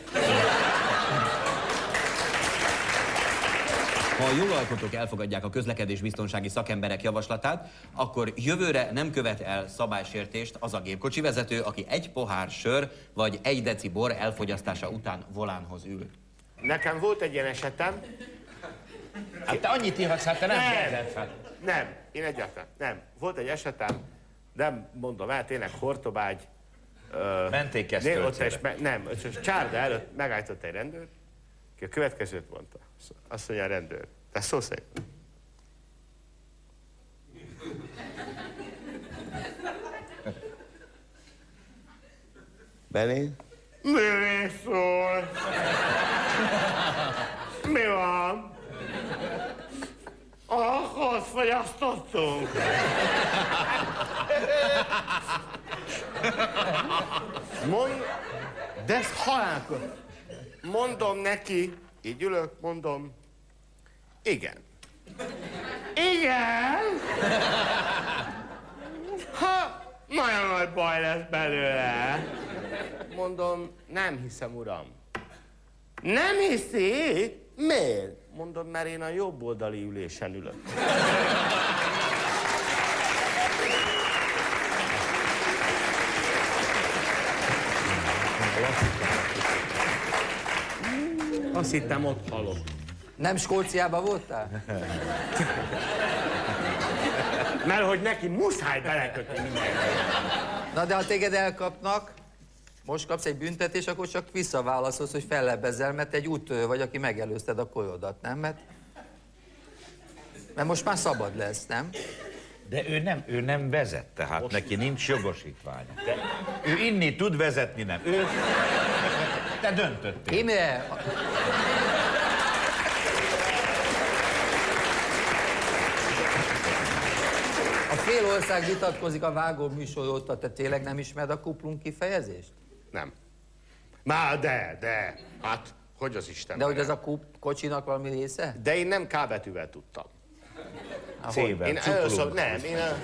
Ha a jogalkotók elfogadják a közlekedésbiztonsági szakemberek javaslatát, akkor jövőre nem követ el szabálysértést az a gépkocsi vezető, aki egy pohár sör vagy 1 deci bor elfogyasztása után volánhoz ül. Nekem volt egy ilyen esetem. Hát te annyit ihatsz, hát te nem teheted. Nem, én egyáltalán nem. Volt egy esetem, nem mondom el, tényleg Hortobágy. Menték Kesztölcére. Nem, Csárda előtt megállított egy rendőr, ki a következőt mondta. Azt mondja a rendőr. De szó szerint. Benni? Mi szól? Mi van? Ahhoz fogyasztottunk. De ez halálkor. Mondom neki, így ülök, mondom, igen. Igen? Ha, nagyon nagy baj lesz belőle. Mondom, nem hiszem, uram. Nem hiszi? Miért? Mondom, mert én a jobb oldali ülésen ülök. Azt hittem, ott halok. Nem Skóciában voltál? Mert hogy neki muszáj belekötni mindenki. Na de ha téged elkapnak, most kapsz egy büntetés, akkor csak visszaválaszolsz, hogy fellebbezel, mert egy úttörő vagy, aki megelőzted a korodat, nem? Mert most már szabad lesz, nem? De ő nem vezet, tehát most neki nincs jogosítványa. De ő inni tud, vezetni nem. Te döntöttél. Imre! A fél ország vitatkozik a vágó műsor óta, te tényleg nem ismered a kuplung kifejezést? Nem. Már de. Hát, hogy az Isten? De hogy ez a kocsinak valami része? De én nem K betűvel tudtam. C-vel, Én először, nem,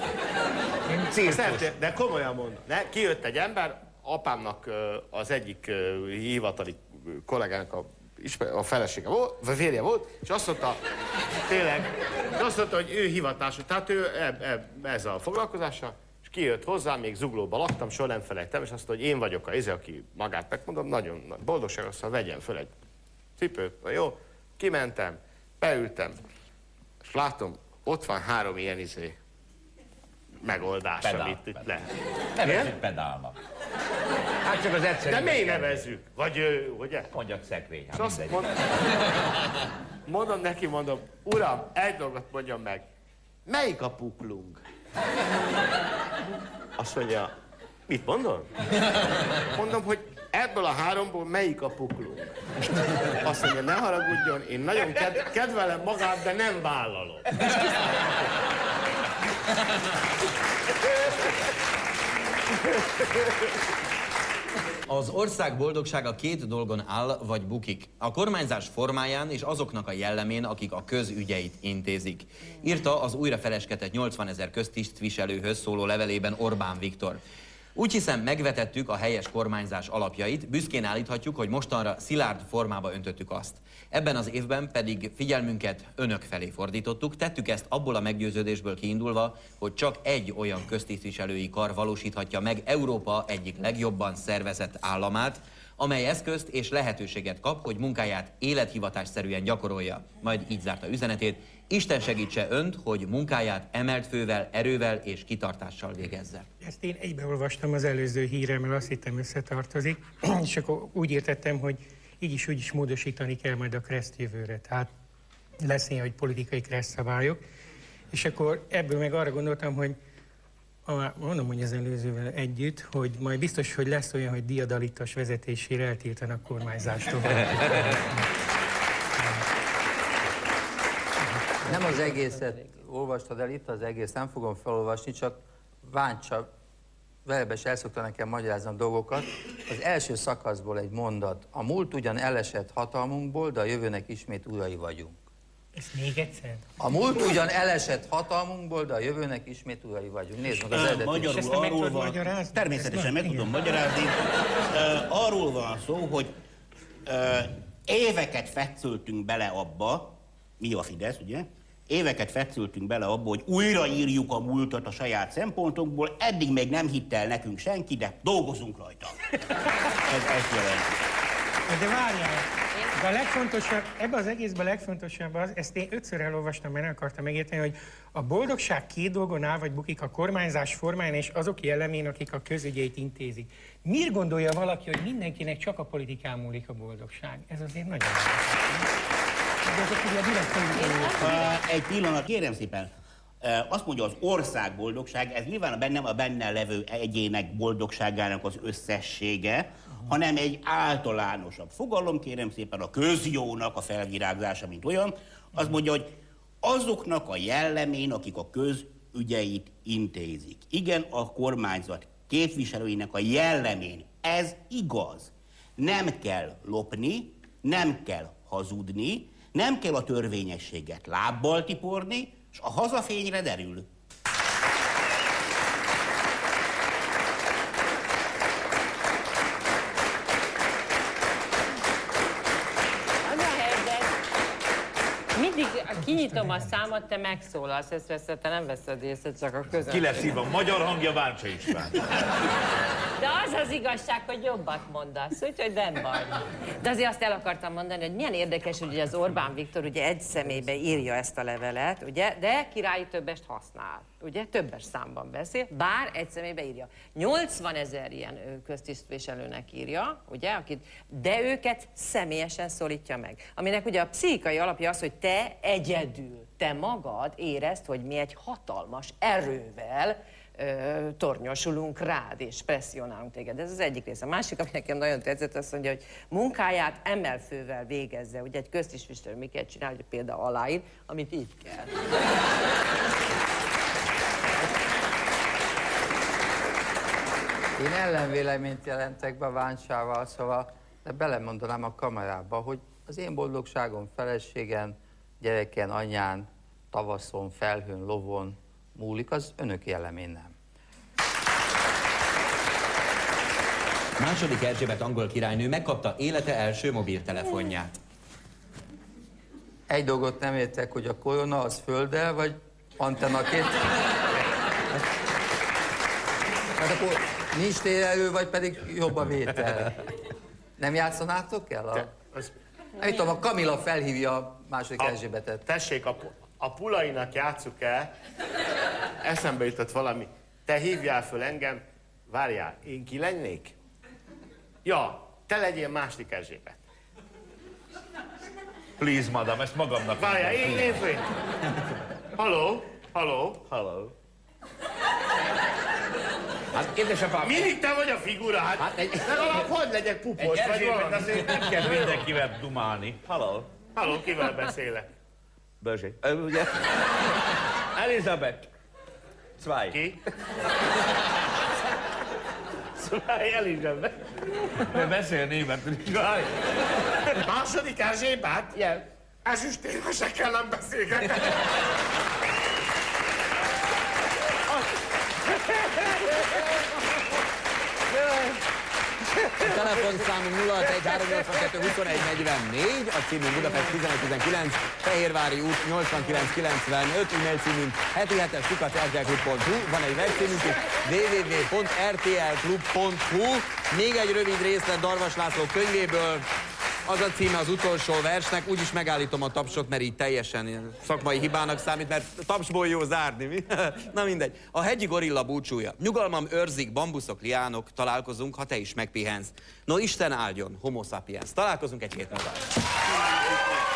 de komolyan mondom. Kijött egy ember, apámnak az egyik hivatali kollégának a felesége volt, vagy férje volt, és azt mondta, tényleg, azt mondta, hogy ő hivatású, tehát ő ezzel a foglalkozással, és kijött hozzám, még Zuglóban laktam, soha nem felejtem, és azt mondta, hogy én vagyok aki magát megmondom, nagyon nagy boldogság, azt mondta, vegyen föl egy cipőt, na jó, kimentem, beültem, és látom, ott van 3 ilyen megoldás, Pedál, amit itt lehet. Nevezzük pedálnak. Hát csak az egyszerű. De miért nevezzük? Vagy ugye? Mondjak szekrény, És azt mondom neki, uram, egy dolgot mondjon meg. Melyik a puklung? Azt mondja, mit mondod? Mondom, hogy ebből a 3-ból melyik a puklung? Azt mondja, ne haragudjon, én nagyon kedvelem magát, de nem vállalom. Az ország boldogsága 2 dolgon áll vagy bukik. A kormányzás formáján és azoknak a jellemén, akik a közügyeit intézik. Írta az újra feleskedett 80 000 köztisztviselőhöz szóló levelében Orbán Viktor. Úgy hiszem, megvetettük a helyes kormányzás alapjait, büszkén állíthatjuk, hogy mostanra szilárd formába öntöttük azt. Ebben az évben pedig figyelmünket önök felé fordítottuk, tettük ezt abból a meggyőződésből kiindulva, hogy csak egy olyan köztisztviselői kar valósíthatja meg Európa egyik legjobban szervezett államát, amely eszközt és lehetőséget kap, hogy munkáját élethivatásszerűen gyakorolja. Majd így zárta üzenetét, Isten segítse önt, hogy munkáját emelt fővel, erővel és kitartással végezze. Ezt én egybeolvastam az előző híremmel, azt hittem összetartozik, és akkor úgy értettem, hogy így is úgy is módosítani kell majd a KRESZT jövőre. Tehát lesz ilyen, hogy politikai KRESZT szabályok. És akkor ebből meg arra gondoltam, hogy mondom, hogy az előzővel együtt, hogy majd biztos, hogy lesz olyan, hogy diadalitas vezetésére eltiltanak kormányzástól. Nem az egészet olvastad el, itt az egész, nem fogom felolvasni, csak Váncsa Velebes el szokta nekem magyarázni a dolgokat. Az első szakaszból egy mondat. A múlt ugyan elesett hatalmunkból, de a jövőnek ismét urai vagyunk. Ezt még egyszer? A múlt ugyan elesett hatalmunkból, de a jövőnek ismét urai vagyunk. Nézd meg az eredetit. Magyarul arról van, természetesen meg tudom magyarázni. Arról van szó, hogy éveket fetszöltünk bele abba, mi a Fidesz, ugye? Éveket fetszöltünk bele abba, hogy újraírjuk a múltat a saját szempontokból, eddig még nem hitt el nekünk senki, de dolgozunk rajta. Ez ezt jelenti. De várjál, de a legfontosabb, ebben az egészben a legfontosabb az, ezt én 5-ször elolvastam, mert nem akartam megérteni, hogy a boldogság 2 dolgon áll, vagy bukik a kormányzás formáján és azok jellemén, akik a közügyeit intézik. Miért gondolja valaki, hogy mindenkinek csak a politikán múlik a boldogság? Ez azért nagyon Egy pillanat, kérem szépen. Azt mondja, az ország boldogság, ez nyilván nem a benne levő egyének boldogságának az összessége, hanem egy általánosabb fogalom, kérem szépen, a közjónak a felvirágzása, mint olyan. Azt mondja, hogy azoknak a jellemén, akik a közügyeit intézik. Igen, a kormányzat képviselőinek a jellemén. Ez igaz. Nem kell lopni, nem kell hazudni, nem kell a törvényességet lábbal tiporni, és a hazafényre derül. Az a helyzet, mindig kinyitom a számot, te megszólalsz, ezt veszed, te nem veszed észre, csak a közönség. Ki lesz írva? Magyar hangja Váncsa István. De az az igazság, hogy jobbat mondasz, úgyhogy nem baj. De azért azt el akartam mondani, hogy milyen érdekes, hogy az Orbán Viktor ugye egy személybe írja ezt a levelet, ugye, de királyi többest használ, ugye, többes számban beszél, bár egy személybe írja. 80 000 ilyen köztisztviselőnek írja, ugye, de őket személyesen szólítja meg. Aminek ugye a pszichikai alapja az, hogy te egyedül, te magad érezd, hogy mi egy hatalmas erővel tornyosulunk rád, és presszionálunk téged. Ez az egyik része. A másik, ami nekem nagyon tetszett, azt mondja, hogy munkáját emelfővel végezze. Ugye egy köztisztviselő mit kell csinálni, hogy például aláír, amit így kell. Én ellenvéleményt jelentek be Váncsával, szóval de belemondanám a kamerába, hogy az én boldogságom feleségen, gyereken, anyán, tavaszon, felhőn, lovon múlik, az önök jellemén nem. Második Erzsébet angol királynő megkapta élete első mobiltelefonját. Egy dolgot nem értek, hogy a korona az földdel, vagy antennaként. Hát akkor nincs térerő, vagy pedig jobb a vétel. Nem játszanátok el? Nem tudom, a Kamila felhívja a második Erzsébetet. Tessék, a Pulainak játsszuk el. Eszembe jutott valami. Te hívjál föl engem. Várjál, én ki lennék? Ja, te legyél második Erzsébet. Please, madam, ezt magamnak. Várjál, én föl. Halló, halló, halló. Hát édesapám... Mindig te vagy a figura, hát legalább hagyd legyek pupos, Egy vagy Erzsébet valami. azért nem kell mindenkivel dumálni. Halló? Halló, kivel beszélek? Bözsé. Ugye? Elizabeth. Zwei. Ki? Szóval Elizabeth. De beszél németül is. Második Erzsébet? Igen. Ezüstérve se kell nem beszélgetni. A telefonszámunk 061 382 2144, a címünk Budapest 1519, Fehérvári út 8995, e-mail címünk heti7es@rtlklub.hu, van egy webcímünk is, www.rtlklub.hu. Még egy rövid részlet Darvas László könyvéből, az a címe az utolsó versnek, úgyis megállítom a tapsot, mert így teljesen ilyen szakmai hibának számít, mert tapsból jó zárni, mi? Na mindegy. A hegyi gorilla búcsúja. Nyugalmam őrzik, bambuszok, liánok, találkozunk, ha te is megpihensz. No, Isten áldjon, homo sapiens. Találkozunk egy hét múlva.